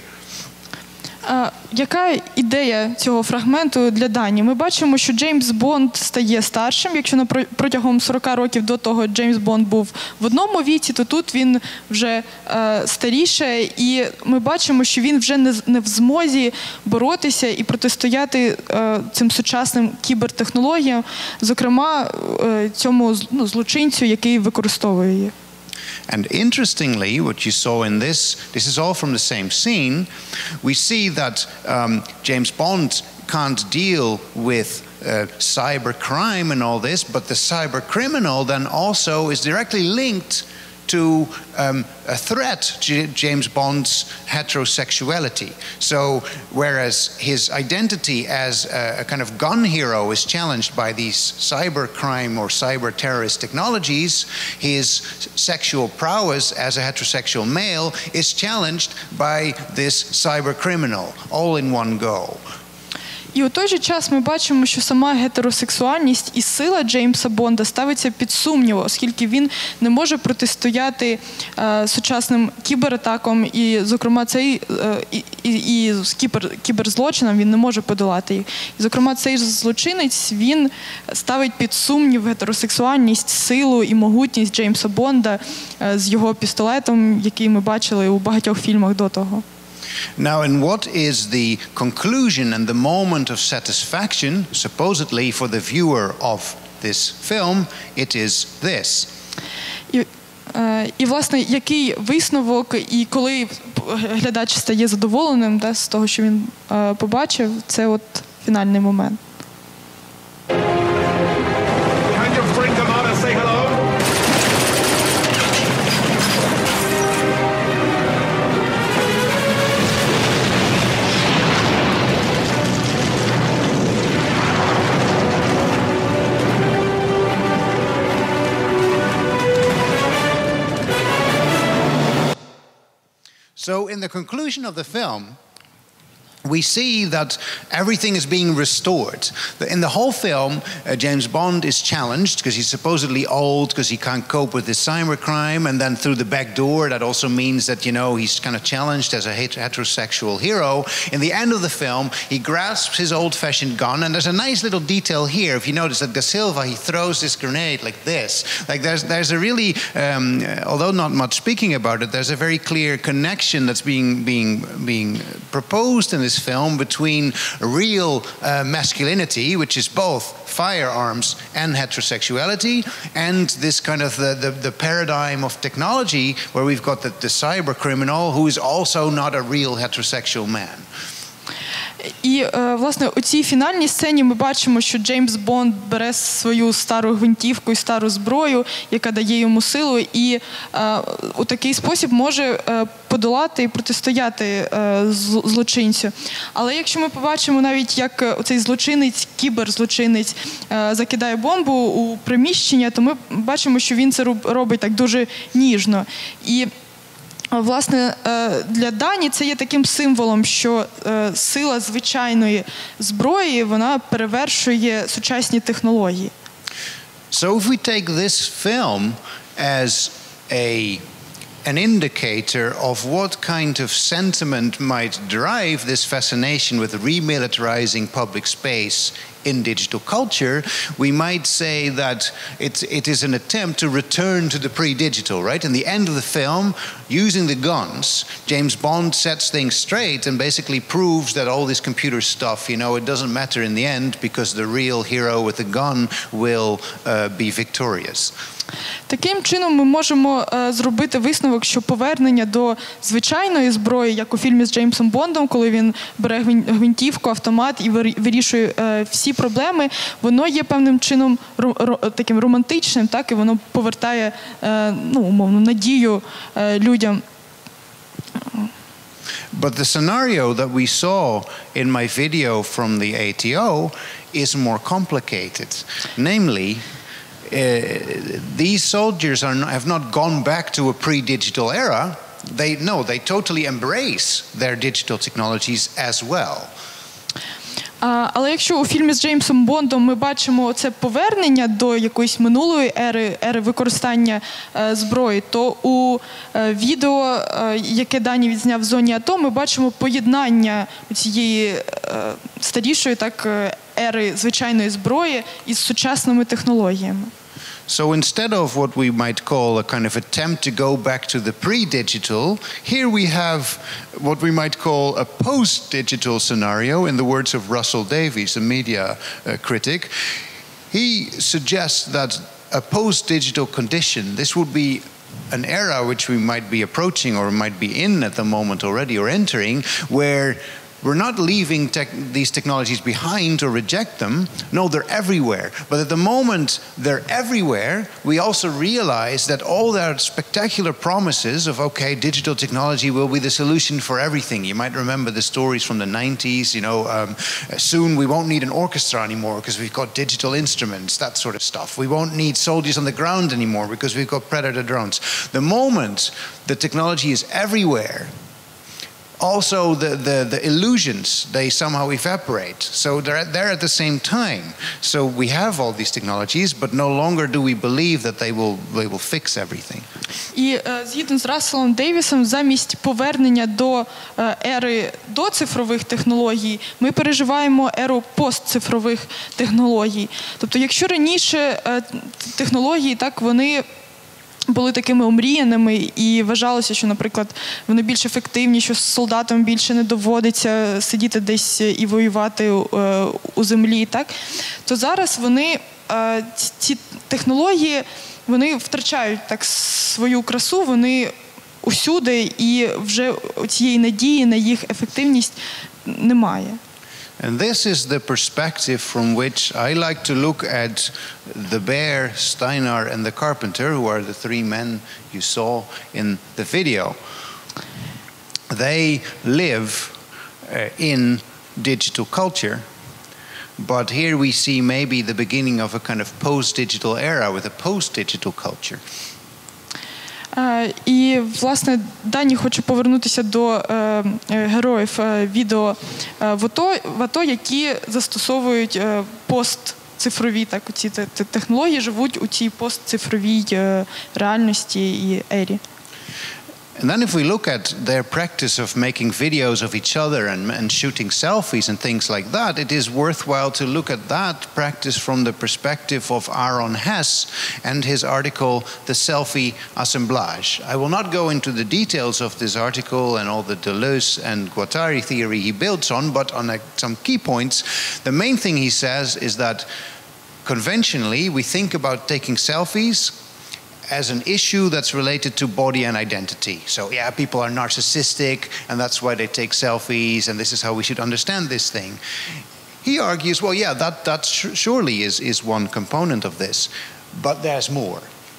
Яка ідея цього фрагменту для Дані? Ми бачимо, що Джеймс Бонд стає старшим. Якщо протягом 40 років до того Джеймс Бонд був в одному віці, то тут він вже старіше. І ми бачимо, що він вже не в змозі боротися і протистояти цим сучасним кібертехнологіям, зокрема цьому злочинцю, який використовує їх. And interestingly, what you saw in this is all from the same scene. We see that James Bond can't deal with cyber crime and all this, but the cyber criminal then also is directly linked to a threat to James Bond's heterosexuality. So whereas his identity as a kind of gun hero is challenged by these cyber crime or cyber terrorist technologies, his sexual prowess as a heterosexual male is challenged by this cyber criminal, all in one go. І у той же час ми бачимо, що сама гетеросексуальність і сила Джеймса Бонда ставиться під сумнів, оскільки він не може протистояти сучасним кібератакам, і, зокрема, з кіберзлочином він не може подолати їх. І, зокрема, цей злочинець, він ставить під сумнів гетеросексуальність, силу і могутність Джеймса Бонда з його пістолетом, який ми бачили у багатьох фільмах до того. Now, and what is the conclusion and the moment of satisfaction, supposedly for the viewer of this film, it is this. І, власне, який висновок, і коли глядач стає задоволеним з того, що він побачив, це от фінальний момент. Can your friend come out and say hello? So in the conclusion of the film, we see that everything is being restored. In the whole film, James Bond is challenged because he's supposedly old, because he can't cope with this cybercrime, and then through the back door, that also means that, you know, he's kind of challenged as a heterosexual hero. In the end of the film, he grasps his old-fashioned gun, and there's a nice little detail here. If you notice that Da Silva, he throws this grenade like this. Like there's a really, although not much speaking about it, there's a very clear connection that's being proposed in this film between real masculinity, which is both firearms and heterosexuality, and this kind of the paradigm of technology where we've got the cyber criminal who is also not a real heterosexual man. І, власне, у цій фінальній сцені ми бачимо, що Джеймс Бонд бере свою стару гвинтівку і стару зброю, яка дає йому силу, і у такий спосіб може подолати і протистояти злочинцю. Але якщо ми побачимо навіть, як цей злочинець, кіберзлочинець закидає бомбу у приміщення, то ми бачимо, що він це робить так дуже ніжно. І власне, для Дані це є таким символом, що сила звичайної зброї, вона перевершує сучасні технології. So if we take this film as an indicator of what kind of sentiment might drive this fascination with remilitarizing public space in digital culture, we might say that it is an attempt to return to the pre-digital, right? In the end of the film, using the guns, James Bond sets things straight and basically proves that all this computer stuff, you know, it doesn't matter in the end because the real hero with the gun will be victorious. Таким чином ми можемо зробити висновок, що повернення до звичайної зброї, як у фільмі з Джеймсом Бондом, коли він бере гвинтівку, автомат і вирішує всі проблеми, воно є певним чином таким романтичним, так, і воно повертає, ну, умовно, надію людям. But the scenario that we saw in my video from the ATO is more complicated. Namely, these soldiers have not gone back to a pre-digital era. They totally embrace their digital technologies as well. Але якщо у фільмі з Джеймсом Бондом ми бачимо це повернення до якоїсь минулої ери використання зброї, то у відео, яке Дані відзняв в зоні АТО, ми бачимо поєднання цієї старішої ери звичайної зброї із сучасними технологіями. So instead of what we might call a kind of attempt to go back to the pre-digital, here we have what we might call a post-digital scenario, in the words of Russell Davies, a media critic. He suggests that a post-digital condition, this would be an era which we might be approaching or might be in at the moment already or entering, where we're not leaving these technologies behind or reject them. No, they're everywhere. But at the moment they're everywhere, we also realize that all their spectacular promises of, okay, digital technology will be the solution for everything. You might remember the stories from the 90s, you know, soon we won't need an orchestra anymore because we've got digital instruments, that sort of stuff. We won't need soldiers on the ground anymore because we've got Predator drones. The moment the technology is everywhere, also the illusions, they somehow evaporate. So they're there at the same time. So we have all these technologies, but no longer do we believe that they will fix everything. І згідно з Расселом Дейвісом, замість повернення до ери доцифрових технологій, ми переживаємо еру постцифрових технологій. Тобто, якщо раніше технології, так, вони були такими омріяними і вважалося, що, наприклад, вони більш ефективні, що солдатам більше не доводиться сидіти десь і воювати у землі, так? То зараз вони, ці технології, вони втрачають так свою красу, вони усюди, і вже цієї надії на їх ефективність немає. And this is the perspective from which I like to look at the Bear, Steinar, and the Carpenter, who are the three men you saw in the video. They live in digital culture, but here we see maybe the beginning of a kind of post-digital era with a post-digital culture. І, власне, Дані хоче повернутися до героїв відео в АТО, які застосовують постцифрові ці технології, живуть у цій постцифровій реальності і ері. And then if we look at their practice of making videos of each other and shooting selfies and things like that, it is worthwhile to look at that practice from the perspective of Aaron Hess and his article, The Selfie Assemblage. I will not go into the details of this article and all the Deleuze and Guattari theory he builds on, but on some key points, the main thing he says is that conventionally we think about taking selfies as an issue that's related to body and identity. So yeah, people are narcissistic and that's why they take selfies and this is how we should understand this thing. He argues, well, yeah, that surely is one component of this, but there's more.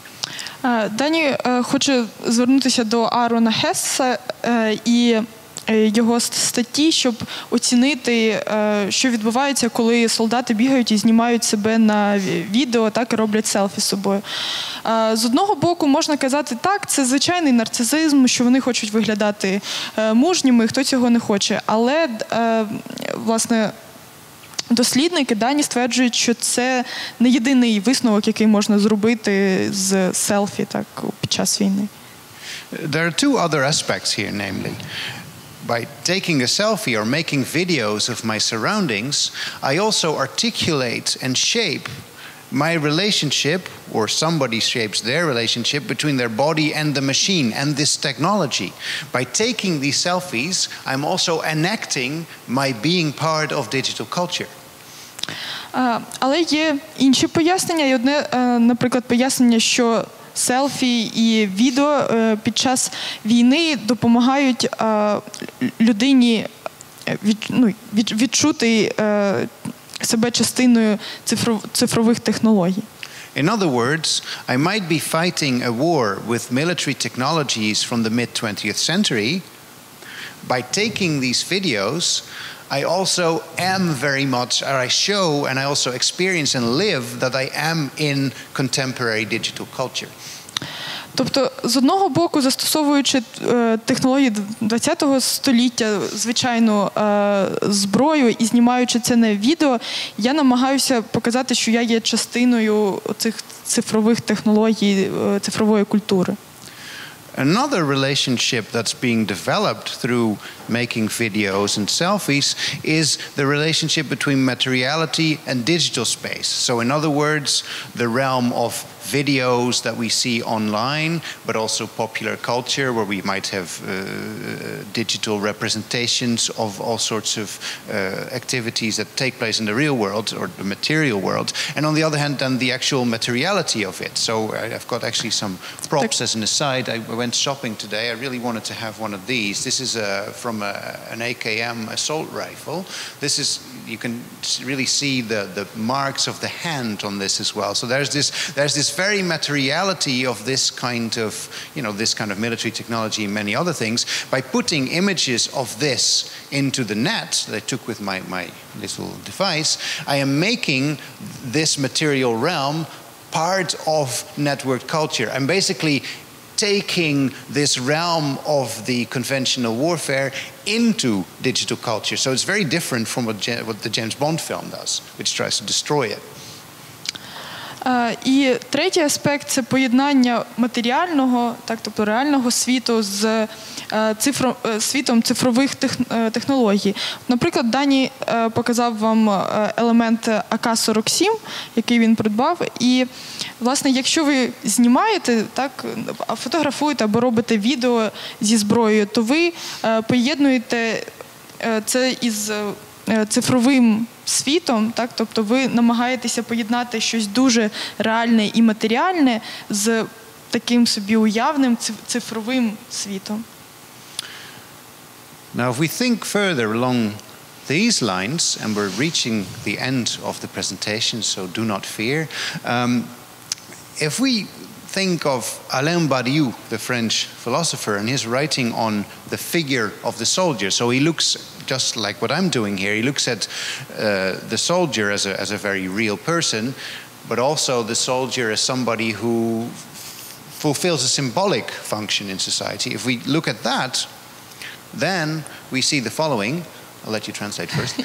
Дані хоче звернутися до Аарона Хесса і його статті, щоб оцінити, що відбувається, коли солдати бігають і знімають себе на відео, так, і роблять селфі з собою. З одного боку, можна казати, так, це звичайний нарцисизм, що вони хочуть виглядати мужніми, хто цього не хоче. Але, власне, дослідники Дані стверджують, що це не єдиний висновок, який можна зробити з селфі так, під час війни. There are two other aspects here, namely. By taking a selfie or making videos of my surroundings, I also articulate and shape my relationship, or somebody shapes their relationship between their body and the machine and this technology. By taking these selfies, I'm also enacting my being part of digital culture. Але є інші пояснення. І одне, наприклад, пояснення, що селфі і відео під час війни допомагають людині відчути себе частиною цифрових технологій. In other words, I might be fighting a war with military technologies from the mid-20th century. By taking these videos, I also am very much, or I show and I also experience and live that I am in contemporary digital culture. Тобто, з одного боку, застосовуючи технології ХХ століття, звичайну зброю і знімаючи це на відео, я намагаюся показати, що я є частиною цих цифрових технологій, цифрової культури. Another relationship that's being developed through making videos and selfies is the relationship between materiality and digital space. So in other words, the realm of videos that we see online, but also popular culture where we might have digital representations of all sorts of activities that take place in the real world or the material world. And on the other hand, then the actual materiality of it. So I've got actually some props as an aside. I went shopping today. I really wanted to have one of these. This is from an AKM assault rifle. This is, you can really see the marks of the hand on this as well. So there's this very materiality of this kind of, this kind of military technology and many other things. By putting images of this into the net that I took with my little device, I am making this material realm part of networked culture. I'm basically taking this realm of the conventional warfare into digital culture. So it's very different from what the James Bond film does, which tries to destroy it. І третій аспект – це поєднання матеріального, так, тобто реального світу з світом цифрових технологій. Наприклад, Дані показав вам елемент АК-47, який він придбав. І, власне, якщо ви знімаєте, так, фотографуєте або робите відео зі зброєю, то ви поєднуєте це із цифровим світом, так, тобто ви намагаєтеся поєднати щось дуже реальне і матеріальне з таким собі уявним цифровим світом. Now, if we think further along these lines, and we're reaching the end of the presentation, so do not fear, if we think of Alain Badiou, the French philosopher, and his writing on the figure of the soldier. So he looks just like what I'm doing here. He looks at the soldier as a very real person, but also the soldier as somebody who fulfills a symbolic function in society. If we look at that, then we see the following. I'll let you translate first.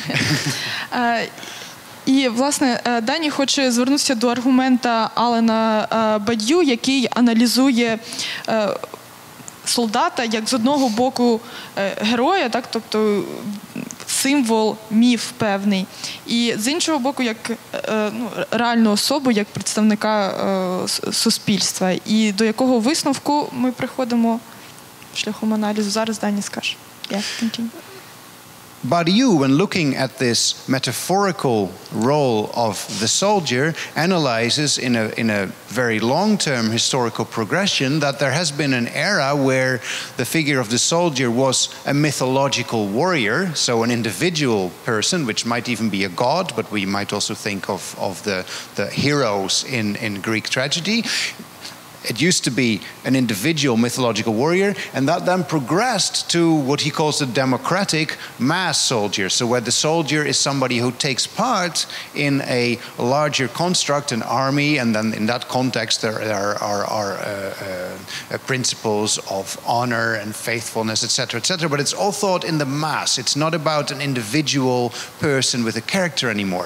І, власне, Дані хоче звернутися до аргумента Алена Бадью, який аналізує солдата як з одного боку героя, так, тобто символ, міф певний, і з іншого боку як реальну особу, як представника суспільства. І до якого висновку ми приходимо шляхом аналізу. Зараз Дані скаже. Continue. Badiou, when looking at this metaphorical role of the soldier, analyzes in a very long-term historical progression that there has been an era where the figure of the soldier was a mythological warrior, so an individual person, which might even be a god, but we might also think of the heroes in Greek tragedy. It used to be an individual mythological warrior, and that then progressed to what he calls the democratic mass soldier. So where the soldier is somebody who takes part in a larger construct, an army, and then in that context there are principles of honor and faithfulness, etc., etc. But it's all thought in the mass. It's not about an individual person with a character anymore.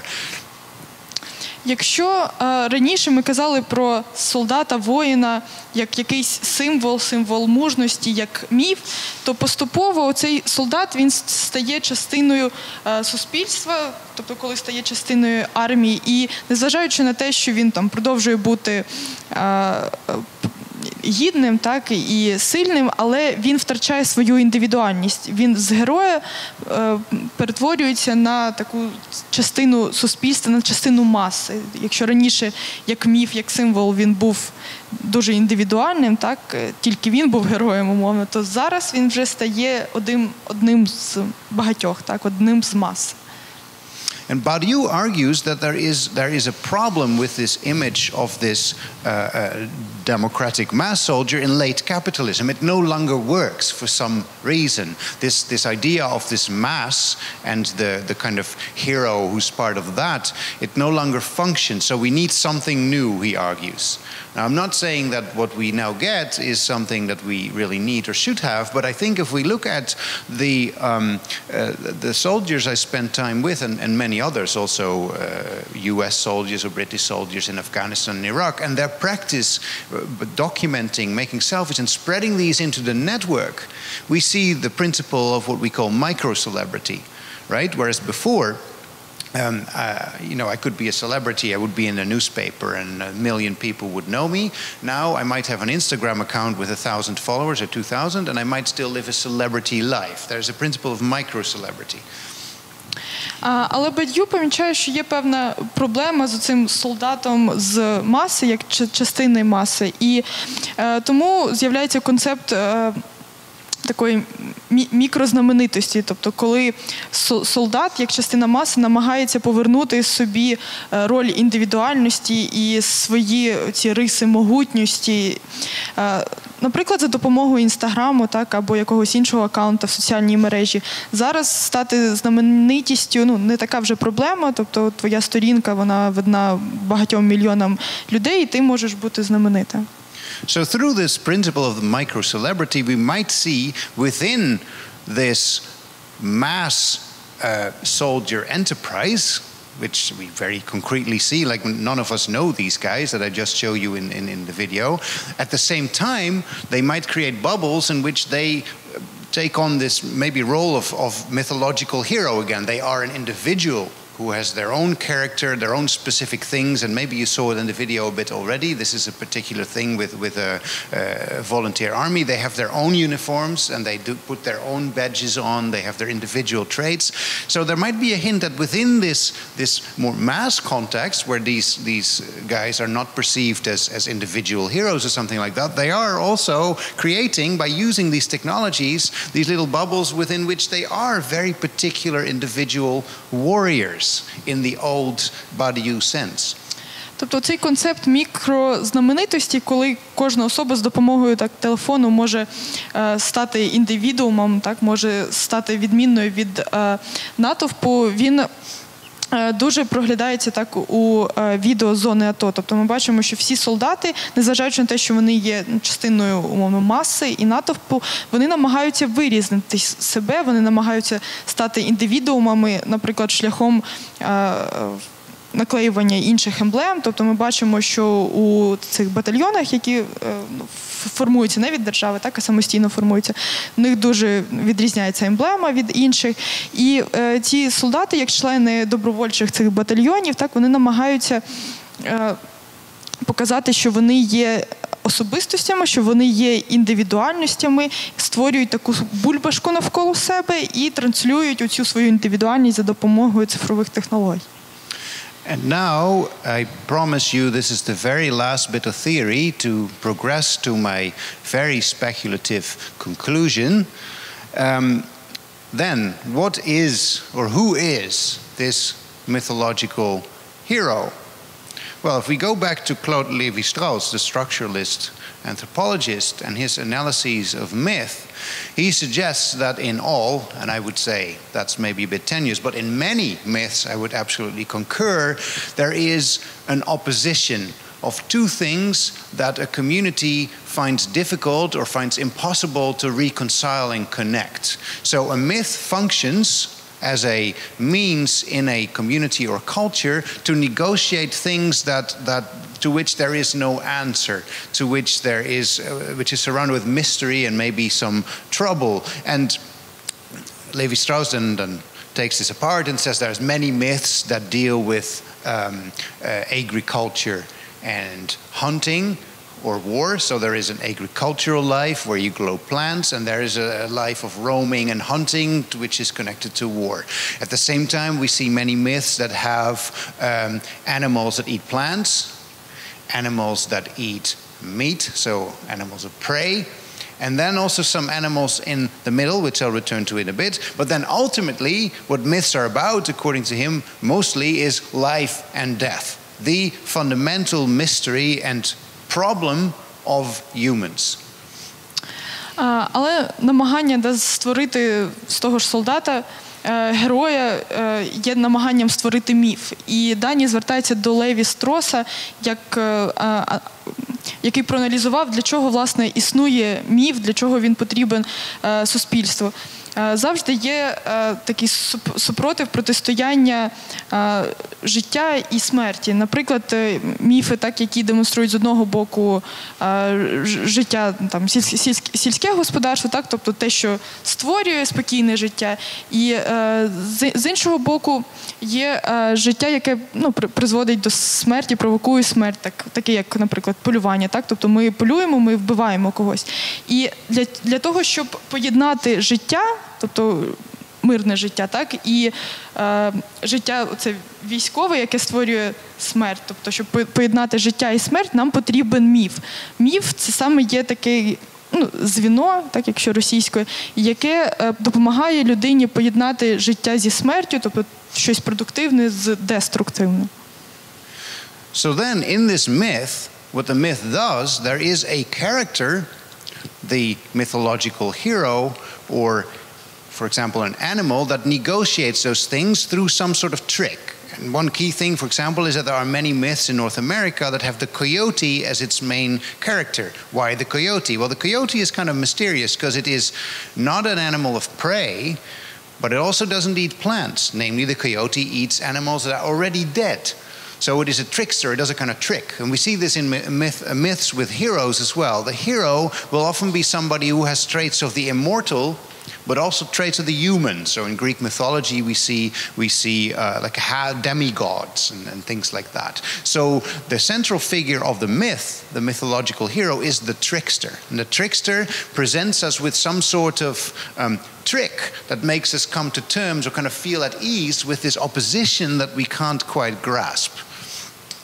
Якщо раніше ми казали про солдата, воїна, як якийсь символ мужності, як міф, то поступово цей солдат, він стає частиною суспільства, тобто коли стає частиною армії, і незважаючи на те, що він там продовжує бути гідним, так, і сильним, але він втрачає свою індивідуальність. Він з героя перетворюється на таку частину суспільства, на частину маси. Якщо раніше як міф, як символ він був дуже індивідуальним, так, тільки він був героєм, умовно, то зараз він вже стає одним з багатьох, так, одним з мас. And Badiou argues that there is a problem with this image of this democratic mass soldier in late capitalism. It no longer works for some reason. This idea of this mass and the kind of hero who's part of that, it no longer functions. So we need something new, he argues. Now, I'm not saying that what we now get is something that we really need or should have, but I think if we look at the soldiers I spent time with, and many others, also US soldiers or British soldiers in Afghanistan and Iraq, and their practice documenting, making selfies and spreading these into the network, we see the principle of what we call micro-celebrity, right? Whereas before, I could be a celebrity, I would be in a newspaper and 1 million people would know me. Now I might have an Instagram account with 1,000 followers or 2,000 and I might still live a celebrity life. There's a principle of micro-celebrity. Але Бадью помічає, що є певна проблема з цим солдатом з маси, як частини маси. І тому з'являється концепт такої мікрознаменитості, тобто коли солдат, як частина маси, намагається повернути собі роль індивідуальності і свої ці риси могутності, наприклад, за допомогою Інстаграму, так, або якогось іншого акаунта в соціальній мережі. Зараз стати знаменитістю, не така вже проблема, тобто твоя сторінка, вона видна багатьом мільйонам людей, і ти можеш бути знаменитим. So through this principle of the micro-celebrity, we might see within this mass soldier enterprise, which we very concretely see, like none of us know these guys that I just show you in the video. At the same time, they might create bubbles in which they take on this maybe role of mythological hero again. They are an individual who has their own character, their own specific things, and maybe you saw it in the video a bit already. This is a particular thing with a volunteer army. They have their own uniforms and they do put their own badges on. They have their individual traits. So there might be a hint that within this more mass context, where these guys are not perceived as individual heroes or something like that, they are also creating, by using these technologies, these little bubbles within which they are very particular individual warriors. In the old Badiou sense. Тобто цей концепт мікрознаменитості, коли кожна особа з допомогою телефону може стати індивідуумом, так, може стати відмінною від натовпу, він дуже проглядається так у відео зони АТО. Тобто ми бачимо, що всі солдати, незважаючи на те, що вони є частиною умовно маси і натовпу, вони намагаються вирізнити себе, вони намагаються стати індивідуумами, наприклад, шляхом наклеювання інших емблем. Тобто ми бачимо, що у цих батальйонах, які формуються не від держави, так, а самостійно формуються, у них дуже відрізняється емблема від інших. І ці солдати, як члени добровольчих цих батальйонів, так, вони намагаються показати, що вони є особистостями, що вони є індивідуальностями, створюють таку бульбашку навколо себе і транслюють оцю свою індивідуальність за допомогою цифрових технологій. And now I promise you this is the very last bit of theory to progress to my very speculative conclusion. Then what is or who is this mythological hero? Well, if we go back to Claude Lévi-Strauss, the structuralist anthropologist, and his analyses of myth, he suggests that in all, and I would say that's maybe a bit tenuous, but in many myths I would absolutely concur, there is an opposition of two things that a community finds difficult or finds impossible to reconcile and connect. So a myth functions as a means in a community or culture to negotiate things to which there is no answer, to which there is, which is surrounded with mystery and maybe some trouble. And Lévi-Strauss then takes this apart and says there's many myths that deal with agriculture and hunting or war. So there is an agricultural life where you grow plants, and there is a life of roaming and hunting which is connected to war. At the same time, we see many myths that have animals that eat plants, animals that eat meat, so animals of prey, and then also some animals in the middle, which I'll return to in a bit. But then ultimately, what myths are about, according to him, mostly is life and death, the fundamental mystery and problem of humans. Але намагання створити з того ж солдата героя є намаганням створити міф. І Дані звертається до Леві-Строса, який проаналізував, для чого, власне, існує міф, для чого він потрібен суспільству. Завжди є такий супротив, протистояння життя і смерті. Наприклад, міфи, так, які демонструють з одного боку життя, там, сільське господарство, так, тобто те, що створює спокійне життя, і з іншого боку є життя, яке призводить до смерті, провокує смерть, таке як, наприклад, полювання. Так, тобто ми полюємо, ми вбиваємо когось. І для того, щоб поєднати життя, тобто мирне життя, так, і життя це військове, яке створює смерть. Тобто, щоб поєднати життя і смерть, нам потрібен міф. Міф – це саме є таке звіно, так, якщо російською, яке допомагає людині поєднати життя зі смертю, тобто щось продуктивне з деструктивним. So then, in this myth, what the myth does, there is a character, the mythological hero, or for example, an animal that negotiates those things through some sort of trick. And one key thing, for example, is that there are many myths in North America that have the coyote as its main character. Why the coyote? Well, the coyote is kind of mysterious because it is not an animal of prey, but it also doesn't eat plants. Namely, the coyote eats animals that are already dead. So it is a trickster, it does a kind of trick. And we see this in myths with heroes as well. The hero will often be somebody who has traits of the immortal, but also traits of the human. So in Greek mythology, we see like demigods and things like that. So the central figure of the myth, the mythological hero, is the trickster. And the trickster presents us with some sort of trick that makes us come to terms or kind of feel at ease with this opposition that we can't quite grasp.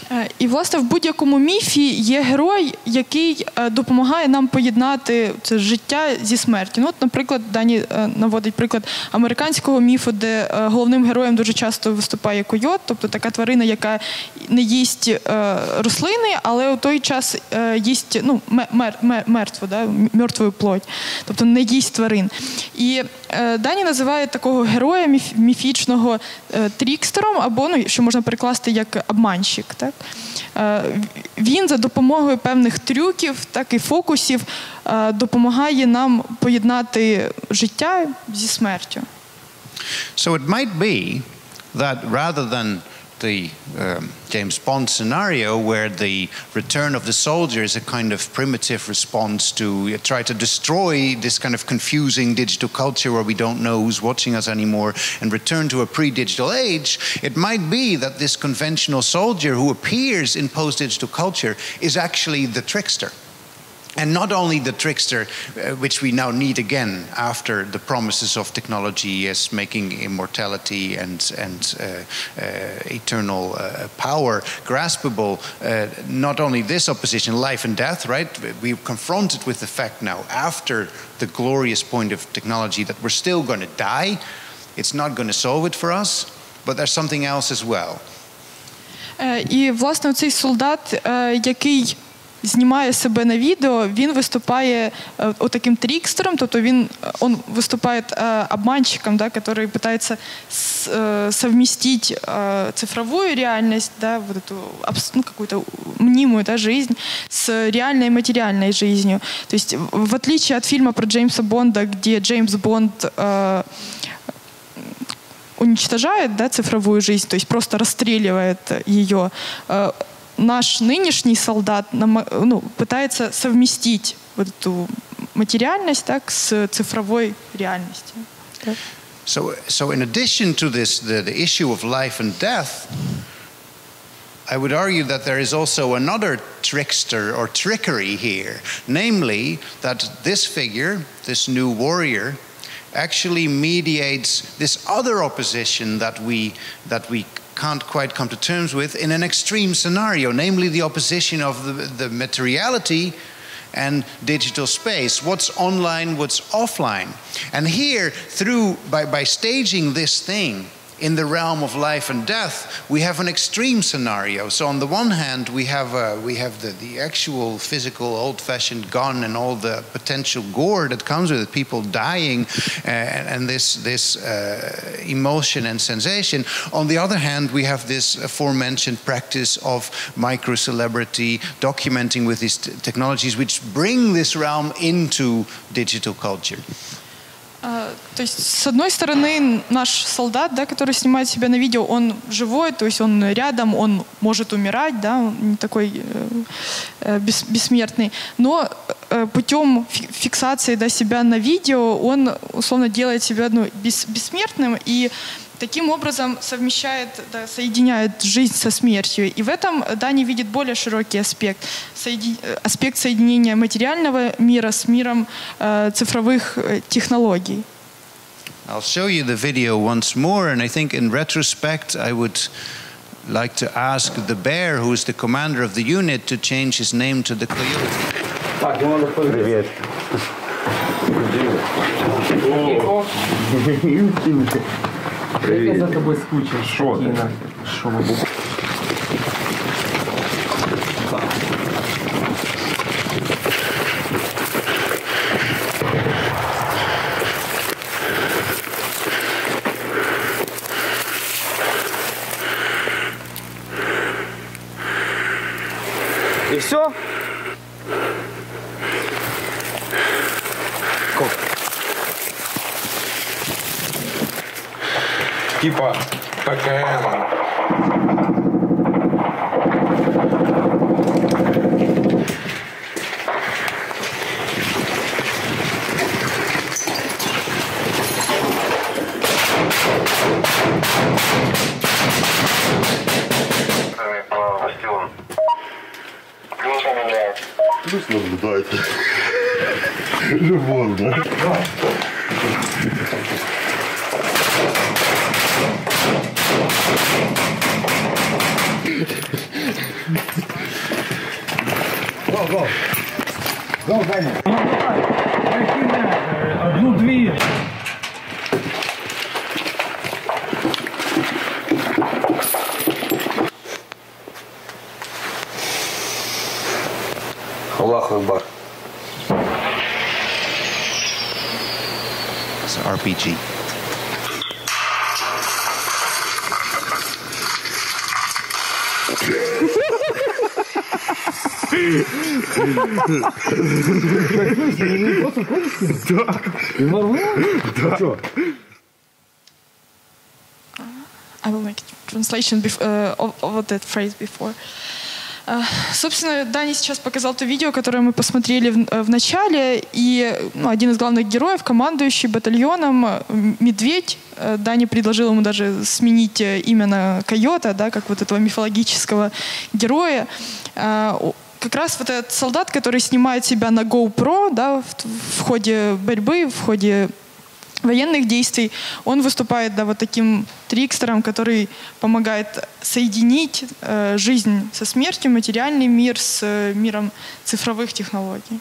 І, власне, в будь-якому міфі є герой, який допомагає нам поєднати це життя зі смертю. Ну, от, наприклад, Дані наводить приклад американського міфу, де головним героєм дуже часто виступає койот, тобто така тварина, яка не їсть рослини, але у той час їсть мертву, да, мертву плоть, тобто не їсть тварин. І Дані називає такого героя міфічного трікстером, або, що можна перекласти як обманщик. Так? Він за допомогою певних трюків, так і фокусів допомагає нам поєднати життя зі смертю. So it might be that rather than the James Bond scenario where the return of the soldier is a kind of primitive response to try to destroy this kind of confusing digital culture where we don't know who's watching us anymore and return to a pre-digital age, it might be that this conventional soldier who appears in post-digital culture is actually the trickster. And not only the trickster, which we now need again after the promises of technology as making immortality and eternal power graspable, not only this opposition, life and death, right? We're confronted with the fact now, after the glorious point of technology, that we're still going to die. It's not going to solve it for us, but there's something else as well. І, власне, цей солдат, який знімає себе на відео, він виступає таким трикстером, тобто він выступает обманщиком, да, который пытается совместить цифровую реальность, да, вот эту какую-то мнимую, да, жизнь с реальной материальной жизнью. То есть в отличие от фильма про Джеймса Бонда, где Джеймс Бонд уничтожает, да, цифровую жизнь, то есть просто расстреливает ее, наш нынешний солдат пытается совместить вот эту материальность, так, с цифровой реальностью. Так. So in addition to this, the issue of life and death, I would argue that there is also another trickster or trickery here, namely that this figure, this new warrior, actually mediates this other opposition that we can't quite come to terms with in an extreme scenario, namely the opposition of the materiality and digital space. What's online, what's offline. And here, by staging this thing in the realm of life and death, we have an extreme scenario. So on the one hand, we have the actual physical old-fashioned gun and all the potential gore that comes with it, people dying, and this emotion and sensation. On the other hand, we have this aforementioned practice of micro-celebrity, documenting with these technologies, which bring this realm into digital culture. То есть, с одной стороны, наш солдат, да, который снимает себя на видео, он живой, то есть он рядом, он может умирать, да, он не такой бессмертный, но путем фиксации, да, себя на видео он, условно, делает себя бессмертным и таким образом совмещает, да, соединяет жизнь со смертью. И в этом Дани видит более широкий аспект. Аспект соединения материального мира с миром цифровых технологий. I'll show you the video once more, and I think in retrospect I would like to ask the bear, who is the commander of the unit, to change his name to the coyote. Привет. Я за тобой скучил. Что ты? И все? Типа ПКМ. Плюс наблюдайте. Живот, да? Go. Go, Даня. Одну-дві. Аллаху Акбар. It's an RPG. I will make a translation of that phrase before. Собственно, Дани сейчас показал то видео, которое мы посмотрели в начале, и один из главных героев, командующий батальоном, Медведь, Дани предложил ему даже сменить имя на Койота, да, как вот этого мифологического героя. Как раз вот этот солдат, который снимает себя на GoPro, да, в ходе борьбы, в ходе военных действий, он выступает, да, вот таким трикстером, который помогает соединить жизнь со смертью, материальный мир с миром цифровых технологий.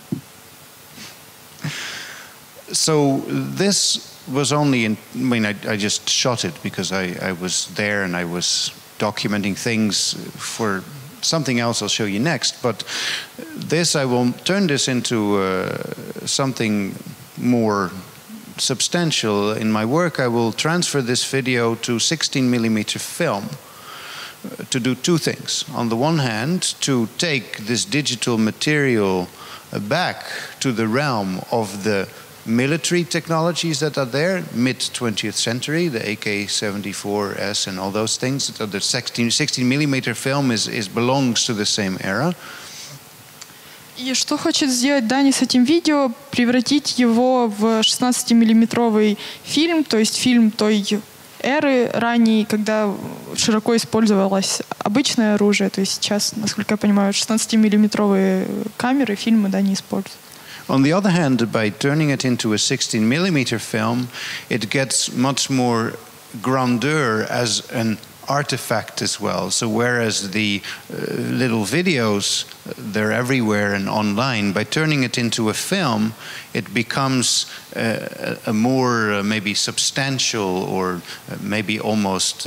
So this was only in, I mean, I just shot it because I was there and I was documenting things for something else I'll show you next. But this, I will turn this into something more substantial in my work. I will transfer this video to 16mm film to do two things. On the one hand, to take this digital material back to the realm of the military technologies that are there, mid-20th century, the AK-74S and all those things. The 16mm film belongs to the same era. И что хочет сделать Дани с этим видео? Превратить его в 16-миллиметровый фильм, то есть фильм той эры ранней, когда широко использовалось обычное оружие. То есть сейчас, насколько я понимаю, 16-миллиметровые камеры, фильмы, да, не используют. On the other hand, by turning it into a 16mm film, it gets much more grandeur as an artifact as well. So whereas the little videos, they're everywhere and online, by turning it into a film, it becomes a more maybe substantial or maybe almost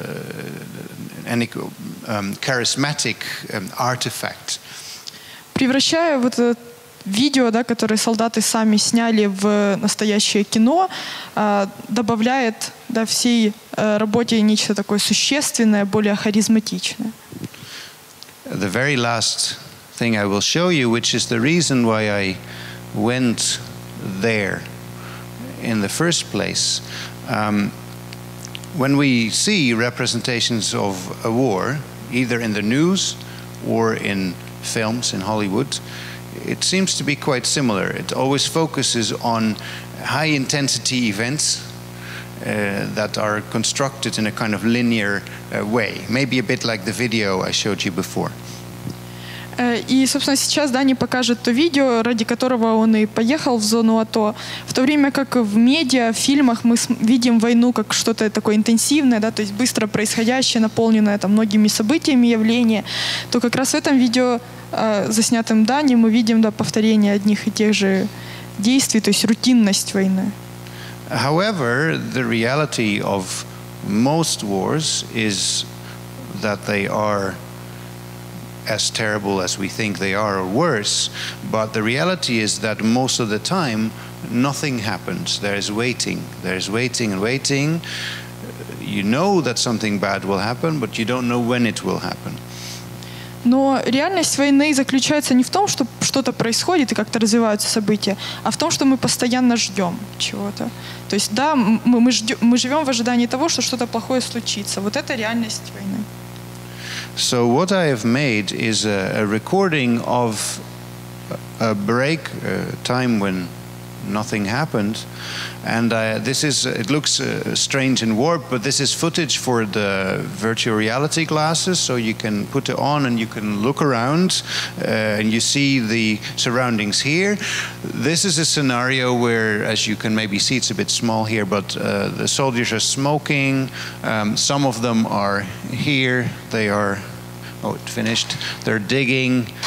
charismatic artifact. Превращая вот этот видео, да, которое солдаты сами сняли в настоящее кино, добавляет, да, всей работе нечто такое существенное, более харизматичное. The very last thing I will show you, which is the reason why I went there in the first place. When we see representations of a war, either in the news or in films in Hollywood, it seems to be quite similar. It always focuses on high-intensity events that are constructed in a kind of linear way, maybe a bit like the video I showed you before. И, собственно, сейчас Дани покажет то видео, ради которого он и поехал в зону АТО. В то время как в медиа, в фильмах мы видим войну как что-то такое интенсивное, да, то есть быстро происходящее, наполненное там многими событиями, явления, то как раз в этом видео, заснятым Дани, мы видим, да, повторение одних и тех же действий, то есть рутинность войны. However, the reality of most wars is that they are as terrible as we think they are, or worse, but the reality is that most of the time nothing happens. There's waiting and waiting. You know that something bad will happen, but you don't know when it will happen. Но реальность войны заключается не в том, что что-то происходит и как-то развиваются события, а в том, что мы постоянно ждем чего-то. То есть, да, мы живем в ожидании того, что что-то плохое случится. Вот это реальность войны. So what I have made is a recording of a break, a time when nothing happened, and it looks strange and warped, but this is footage for the virtual reality glasses, so you can put it on and you can look around and you see the surroundings here. This is a scenario where, as you can maybe see, it's a bit small here, but the soldiers are smoking. Some of them are here. They are, oh, it finished. They're digging.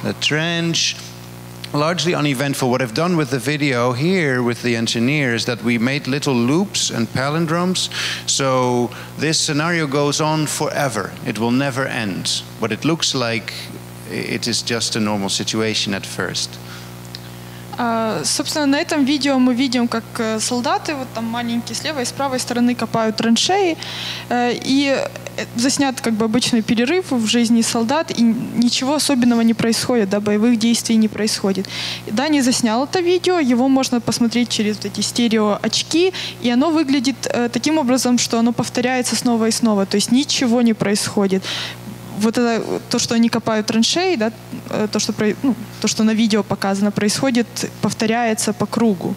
the trench. Largely uneventful. What I've done with the video here with the engineers that we made little loops and palindromes. So this scenario goes on forever. It will never end. But it looks like it is just a normal situation at first. Собственно, на этом видео мы видим, как солдаты, вот там маленькие с левой и с правой стороны копают траншеи, и заснят как бы обычный перерыв в жизни солдат, и ничего особенного не происходит, да, боевых действий не происходит. Дани заснял это видео, его можно посмотреть через вот эти стереоочки, и оно выглядит таким образом, что оно повторяется снова и снова, то есть ничего не происходит. Вот это, то, что они копают траншеи, да, то, что на видео показано, происходит, повторяется по кругу.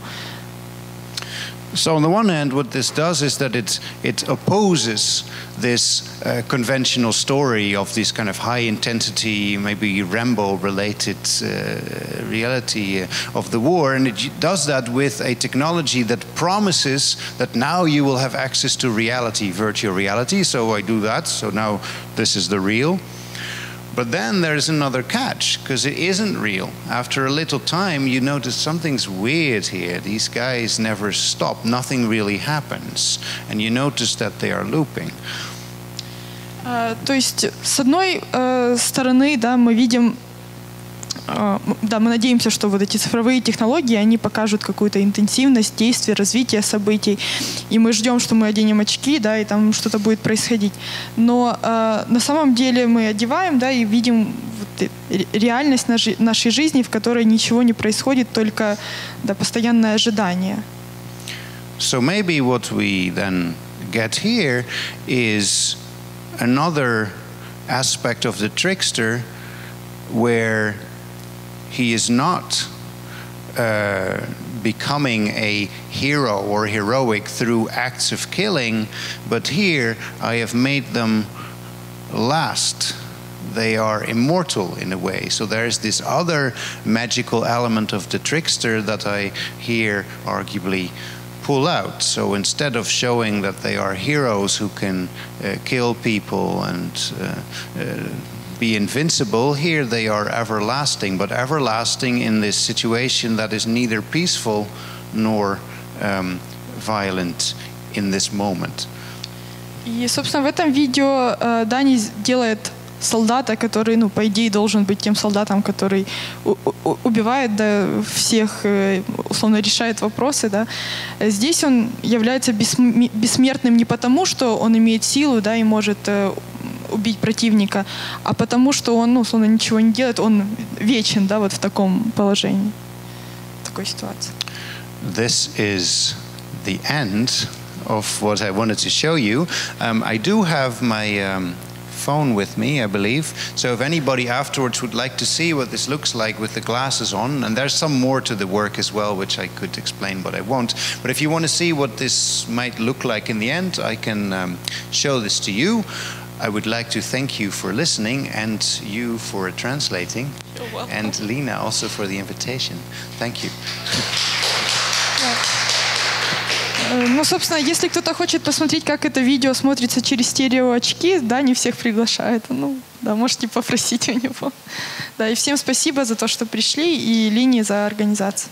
So on the one hand, what this does is that it opposes this conventional story of this kind of high-intensity, maybe Rambo-related reality of the war, and it does that with a technology that promises that now you will have access to reality, virtual reality. So I do that. So now this is the real. But then there's another catch, because it isn't real. After a little time, you notice something's weird here. These guys never stop. Nothing really happens. And you notice that they are looping. То есть, с одной стороны, да, мы видим, да, мы надеемся, что вот эти цифровые технологии, они покажут какую-то интенсивность действий, развитие событий, и мы ждем, что мы оденем очки, да, и там что-то будет происходить. Но на самом деле мы одеваем, да, и видим вот реальность нашей жизни, в которой ничего не происходит, только, да, постоянное ожидание. So maybe what we then get here is another aspect of the trickster where he is not becoming a hero or heroic through acts of killing, but here I have made them last. They are immortal in a way. So there's this other magical element of the trickster that I here arguably pull out. So instead of showing that they are heroes who can kill people and be invincible, here they are everlasting, but everlasting in this situation that is neither peaceful nor violent in this moment. И, собственно, в этом видео Дани делает солдата, который, ну, по идее, должен быть тем солдатом, который убивает, да, всех, условно, решает вопросы, да. Здесь он является бессмертным не потому, что он имеет силу, да, и может убить противника, а потому что он, ну, условно, ничего не делает, он вечен, да, вот в таком положении, в такой ситуации. This is the end of what I wanted to show you. I do have my phone with me, I believe. So if anybody afterwards would like to see what this looks like with the glasses on, and there's some more to the work as well, which I could explain, but I won't. But if you want to see what this might look like in the end, I can show this to you. I would like to thank you for listening and you for translating. You're welcome. And Lina also for the invitation. Thank you. Ну, собственно, если кто-то хочет посмотреть, как это видео смотрится через стереоочки, да, не всех приглашает. Ну, да, можете попросить у него. Да, и всем спасибо за то, что пришли, и Лине за организацию.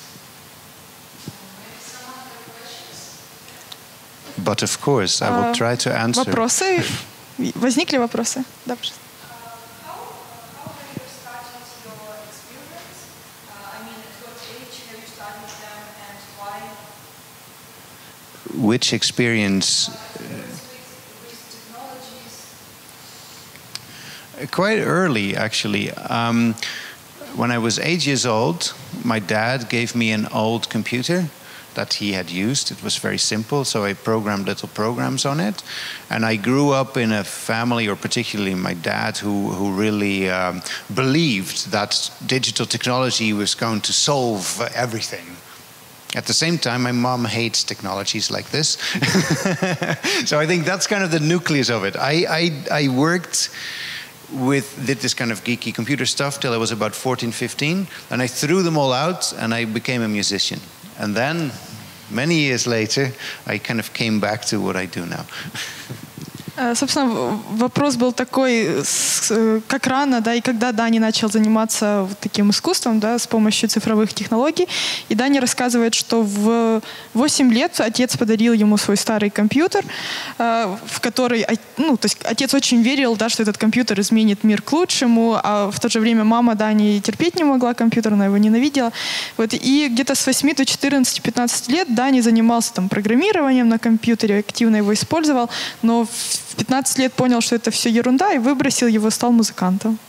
But of course, I will try to answer. Вопросы? Возникли вопросы? Да, пожалуйста. Which experience? Quite early, actually. When I was 8 years old, my dad gave me an old computer that he had used. It was very simple, so I programmed little programs on it. And I grew up in a family, or particularly my dad, who really believed that digital technology was going to solve everything. At the same time, my mom hates technologies like this. So I think that's kind of the nucleus of it. I worked did this kind of geeky computer stuff till I was about 14, 15. And I threw them all out and I became a musician. And then, many years later, I kind of came back to what I do now. Собственно, вопрос был такой, как рано, да, и когда Дани начал заниматься вот таким искусством, да, с помощью цифровых технологий. И Дани рассказывает, что в 8 лет отец подарил ему свой старый компьютер, в который, ну, то есть отец очень верил, да, что этот компьютер изменит мир к лучшему, а в то же время мама Дани терпеть не могла компьютер, она его ненавидела. Вот, и где-то с 8 до 14-15 лет Дани занимался там программированием на компьютере, активно его использовал, но в 15 лет понял, что это все ерунда, и выбросил его, стал музыкантом.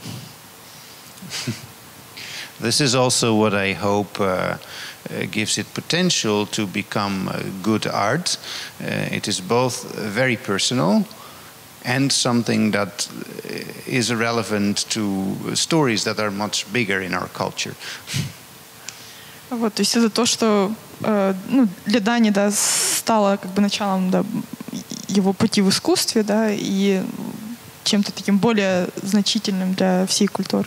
This is also what I hope gives it potential to become good art. It is both very personal and something that is relevant to stories that are much bigger in our culture. Вот, то есть это то, что ну, для Дани, да, стало как бы началом, да, его пути в искусстве, да, и чем-то таким более значительным для всей культуры.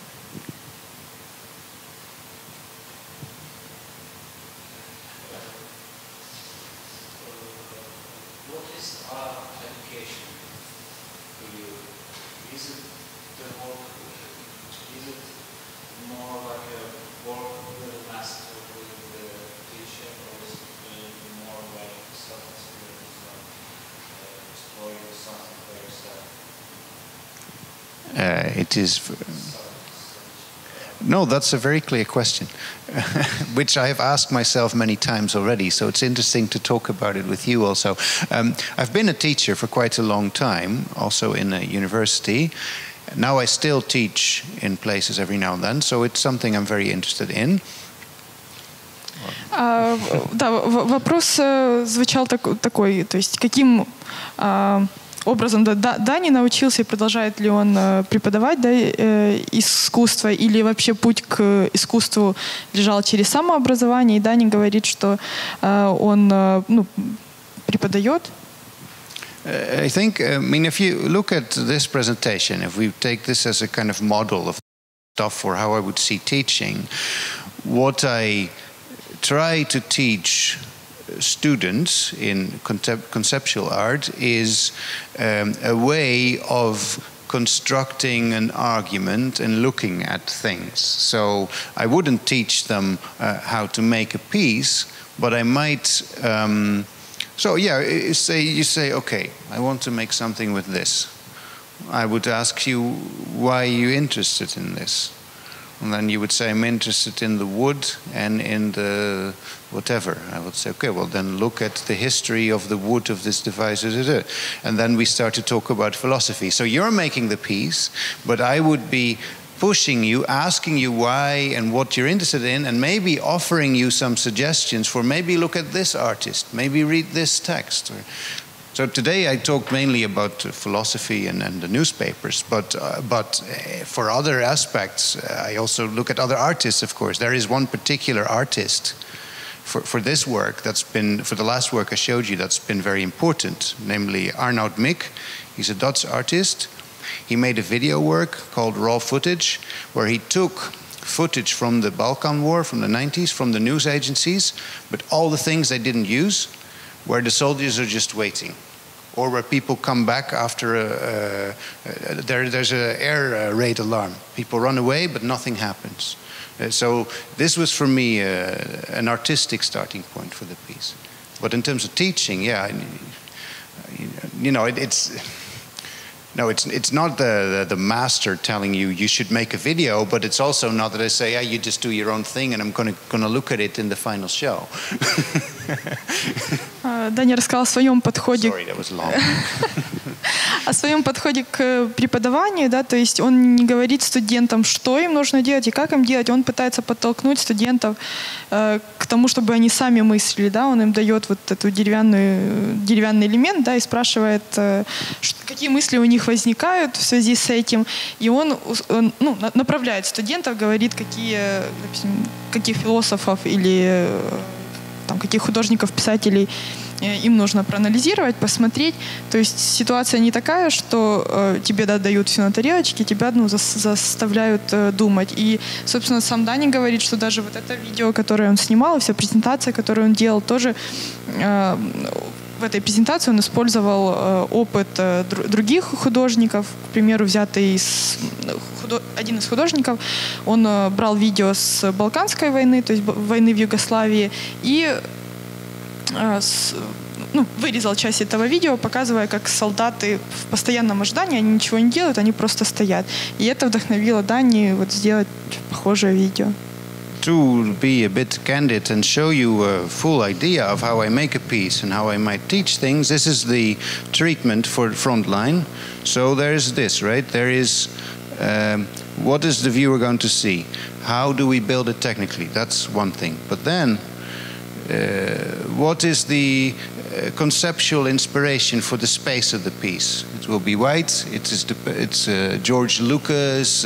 It is. No, that's a very clear question, which I have asked myself many times already. So it's interesting to talk about it with you also. I've been a teacher for quite a long time, also in a university. Now I still teach in places every now and then, so it's something I'm very interested in. Да, вопрос звучал такой, то есть каким образом Дани научился и продолжает ли он преподавать, да, искусство, или вообще путь к искусству лежал через самообразование, и Дани говорит, что он ну, преподает. I think, I mean, if you look at this presentation, if we take this as a kind of model of stuff for how I would see teaching, what I try to teach students in conceptual art is a way of constructing an argument and looking at things. So I wouldn't teach them how to make a piece, but I might so yeah, you say, okay, I want to make something with this. I would ask you, why are you interested in this? And then you would say, I'm interested in the wood and in the whatever. I would say, okay, well then look at the history of the wood of this device. And then we start to talk about philosophy. So you're making the piece, but I would be pushing you, asking you why and what you're interested in, and maybe offering you some suggestions for maybe look at this artist, maybe read this text. So today I talked mainly about philosophy and the newspapers, but for other aspects, I also look at other artists, of course. There is one particular artist for this work that's been, for the last work I showed you, that's been very important, namely Arnoud Mick. He's a Dutch artist. He made a video work called Raw Footage, where he took footage from the Balkan War, from the 90s, from the news agencies, but all the things they didn't use, where the soldiers are just waiting, or where people come back after there's an air raid alarm. People run away, but nothing happens. So this was for me an artistic starting point for the piece. But in terms of teaching, yeah, you know, it's not the master telling you should make a video, but it's also not that I say, yeah, you just do your own thing and I'm gonna look at it in the final show. Даня рассказал о своем подходе. Sorry, that was long. О своем подходе к преподаванию, да, то есть он не говорит студентам, что им нужно делать и как им делать, он пытается подтолкнуть студентов к тому, чтобы они сами мыслили, да, он им дает вот этот деревянный элемент, да, и спрашивает, какие мысли у них возникают в связи с этим, и он ну, направляет студентов, говорит, каких философов или там, каких художников, писателей им нужно проанализировать, посмотреть. То есть ситуация не такая, что тебе дают все на тарелочке, тебя заставляют думать. И, собственно, сам Дани говорит, что даже вот это видео, которое он снимал, вся презентация, которую он делал, тоже в этой презентации он использовал опыт других художников. К примеру, один из художников, он брал видео с Балканской войны, то есть войны в Югославии, и вырезал часть этого видео, показывая, как солдаты в постоянном ожидании, они ничего не делают, они просто стоят. И это вдохновило Дани сделать похожее видео. To be a bit candid and show you a full idea of how I make a piece and how I might teach things, this is the treatment for Frontline. So there is this, right? There is what is the viewer going to see? How do we build it technically? That's one thing. But then, what is the conceptual inspiration for the space of the piece? It will be white. It's George Lucas,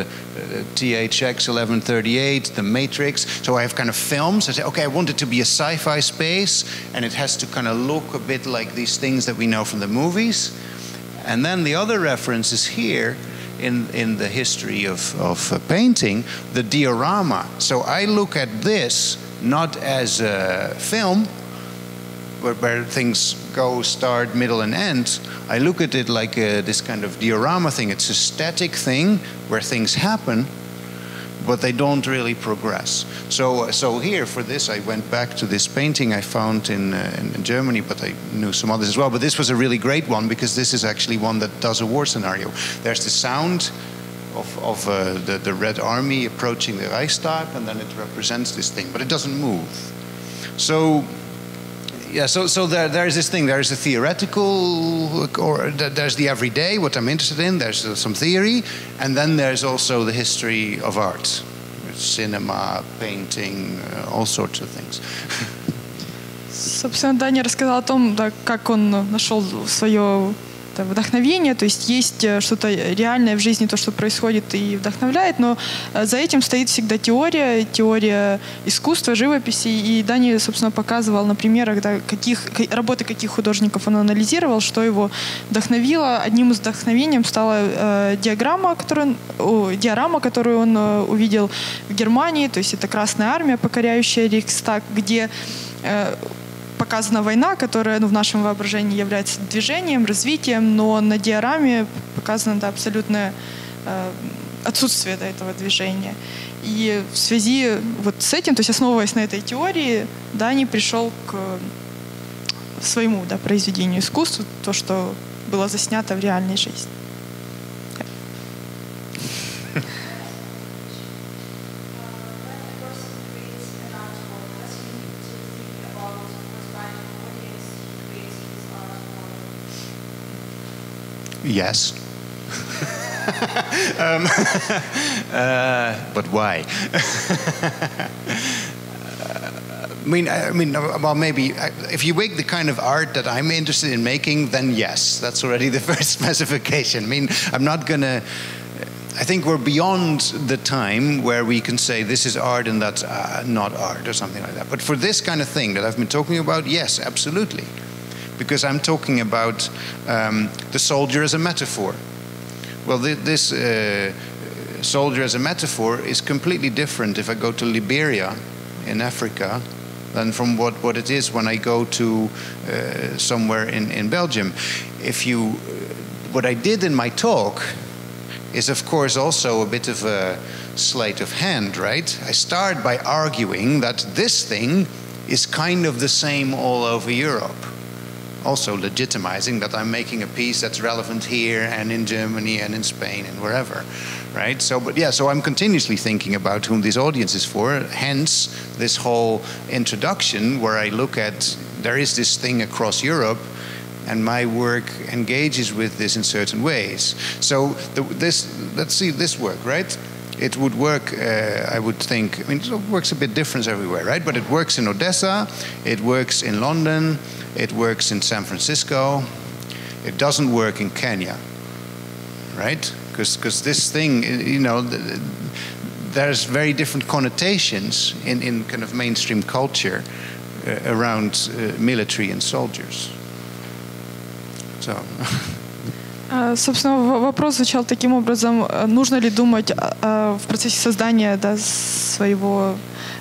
THX 1138, The Matrix. So I have kind of films. I say, okay, I want it to be a sci-fi space, and it has to kind of look a bit like these things that we know from the movies. And then the other reference is here in the history of painting, the diorama. So I look at this not as a film, where things go, start, middle, and end. I look at it like this kind of diorama thing. It's a static thing where things happen, but they don't really progress. So here, for this, I went back to this painting I found in Germany, but I knew some others as well. But this was a really great one, because this is actually one that does a war scenario. There's the sound of the Red Army approaching the Reichstag, and then it represents this thing, but it doesn't move. So there's this thing. There's a theoretical, or there's the everyday, what I'm interested in. There's some theory, and then there's also the history of art, cinema, painting, all sorts of things. Собственно, Даня рассказал о том, да, как он нашел свое вдохновение, то есть что-то реальное в жизни, то, что происходит и вдохновляет, но за этим стоит всегда теория искусства, живописи, и Дани, собственно, показывал на примерах, да, работы каких художников он анализировал, что его вдохновило. Одним из вдохновением стала диорама, которую он увидел в Германии, то есть это Красная Армия, покоряющая Рейхстаг, где показана война, которая в нашем воображении является движением, развитием, но на диораме показано абсолютное отсутствие этого движения. И в связи с этим, то есть основываясь на этой теории, Дани пришел к своему произведению искусства, то, что было заснято в реальной жизни. Yes. But why? Well, maybe if you make the kind of art that I'm interested in making, then yes, that's already the first specification. I'm not gonna. I think we're beyond the time where we can say this is art and that's not art or something like that. But for this kind of thing that I've been talking about, yes, absolutely. Because I'm talking about the soldier as a metaphor. Well, this soldier as a metaphor is completely different if I go to Liberia in Africa than from what it is when I go to somewhere in Belgium. What I did in my talk is, of course, also a bit of a sleight of hand, right? I start by arguing that this thing is kind of the same all over Europe. Also legitimizing that I'm making a piece that's relevant here and in Germany and in Spain and wherever, right? So I'm continuously thinking about whom this audience is for, hence this whole introduction where I look at, there is this thing across Europe and my work engages with this in certain ways. So let's see this work, right? It would work, I would think, it works a bit different everywhere, right? But it works in Odessa, it works in London, it works in San Francisco. It doesn't work in Kenya, right? Because this thing, there's very different connotations in kind of mainstream culture around military and soldiers. So. Собственно, вопрос звучал таким образом: нужно ли думать в процессе создания своего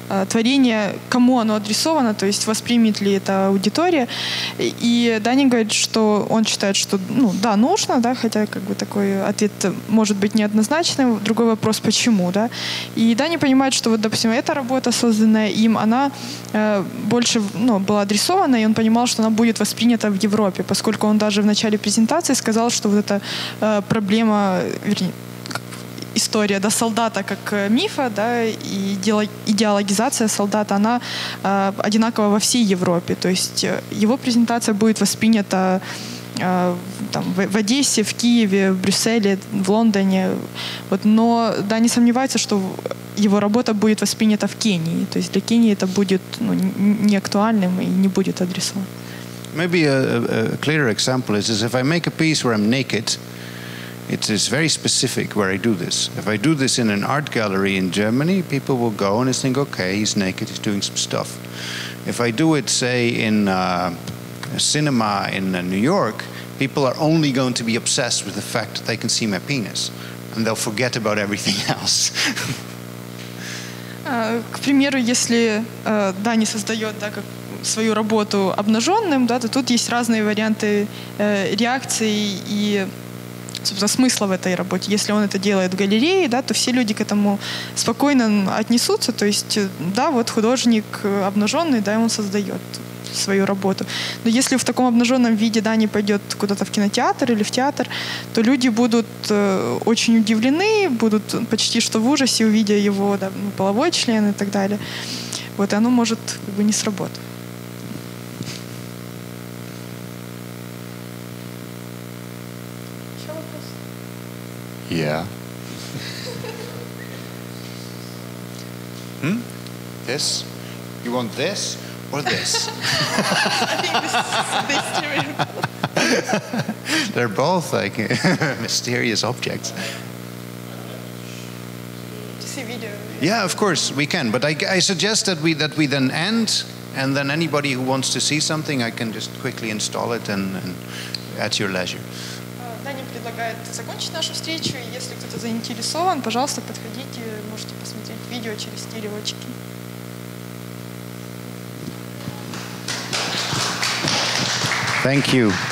творение, кому оно адресовано, то есть воспримет ли это аудитория. И Дани говорит, что он считает, что да, нужно, да, хотя как бы такой ответ может быть неоднозначным. Другой вопрос, почему, да. И Дани понимает, что вот, допустим, эта работа, созданная им, она больше была адресована, и он понимал, что она будет воспринята в Европе, поскольку он даже в начале презентации сказал, что вот эта проблема, вернее, история, да, солдата как мифа, да, и идеологизация солдата, она одинакова во всей Европе. То есть его презентация будет воспринята там, в Одессе, в Киеве, в Брюсселе, в Лондоне. Вот, но да, не сомневается, что его работа будет воспринята в Кении. То есть для Кении это будет не актуальным и не будет адресовано. Maybe a clearer example is if I make a piece where I'm naked, it is very specific where I do this. If I do this in an art gallery in Germany, people will go and think, okay, he's naked, he's doing some stuff. If I do it, say, in a cinema in New York, people are only going to be obsessed with the fact that they can see my penis, and they'll forget about everything else. К примеру, если Дани создает, да, как свою работу обнаженным, да, то тут есть разные варианты реакции и, собственно, смысла в этой работе. Если он это делает в галерее, да, то все люди к этому спокойно отнесутся. То есть, да, вот художник обнаженный, да, и он создает свою работу. Но если в таком обнаженном виде Дани пойдет куда-то в кинотеатр или в театр, то люди будут очень удивлены, будут почти что в ужасе, увидя его, да, половой член и так далее. Вот, и оно может как бы не сработать. Еще вопрос? Yeah. This? You want this or this? I think this They're both like mysterious objects. To see video. Yeah, of course we can. But I suggest that we then end, and then anybody who wants to see something, I can just quickly install it and at your leisure. Дани предлагает закончить нашу встречу. И если кто-то заинтересован, пожалуйста, подходите, можете посмотреть видео через стереочки. Thank you.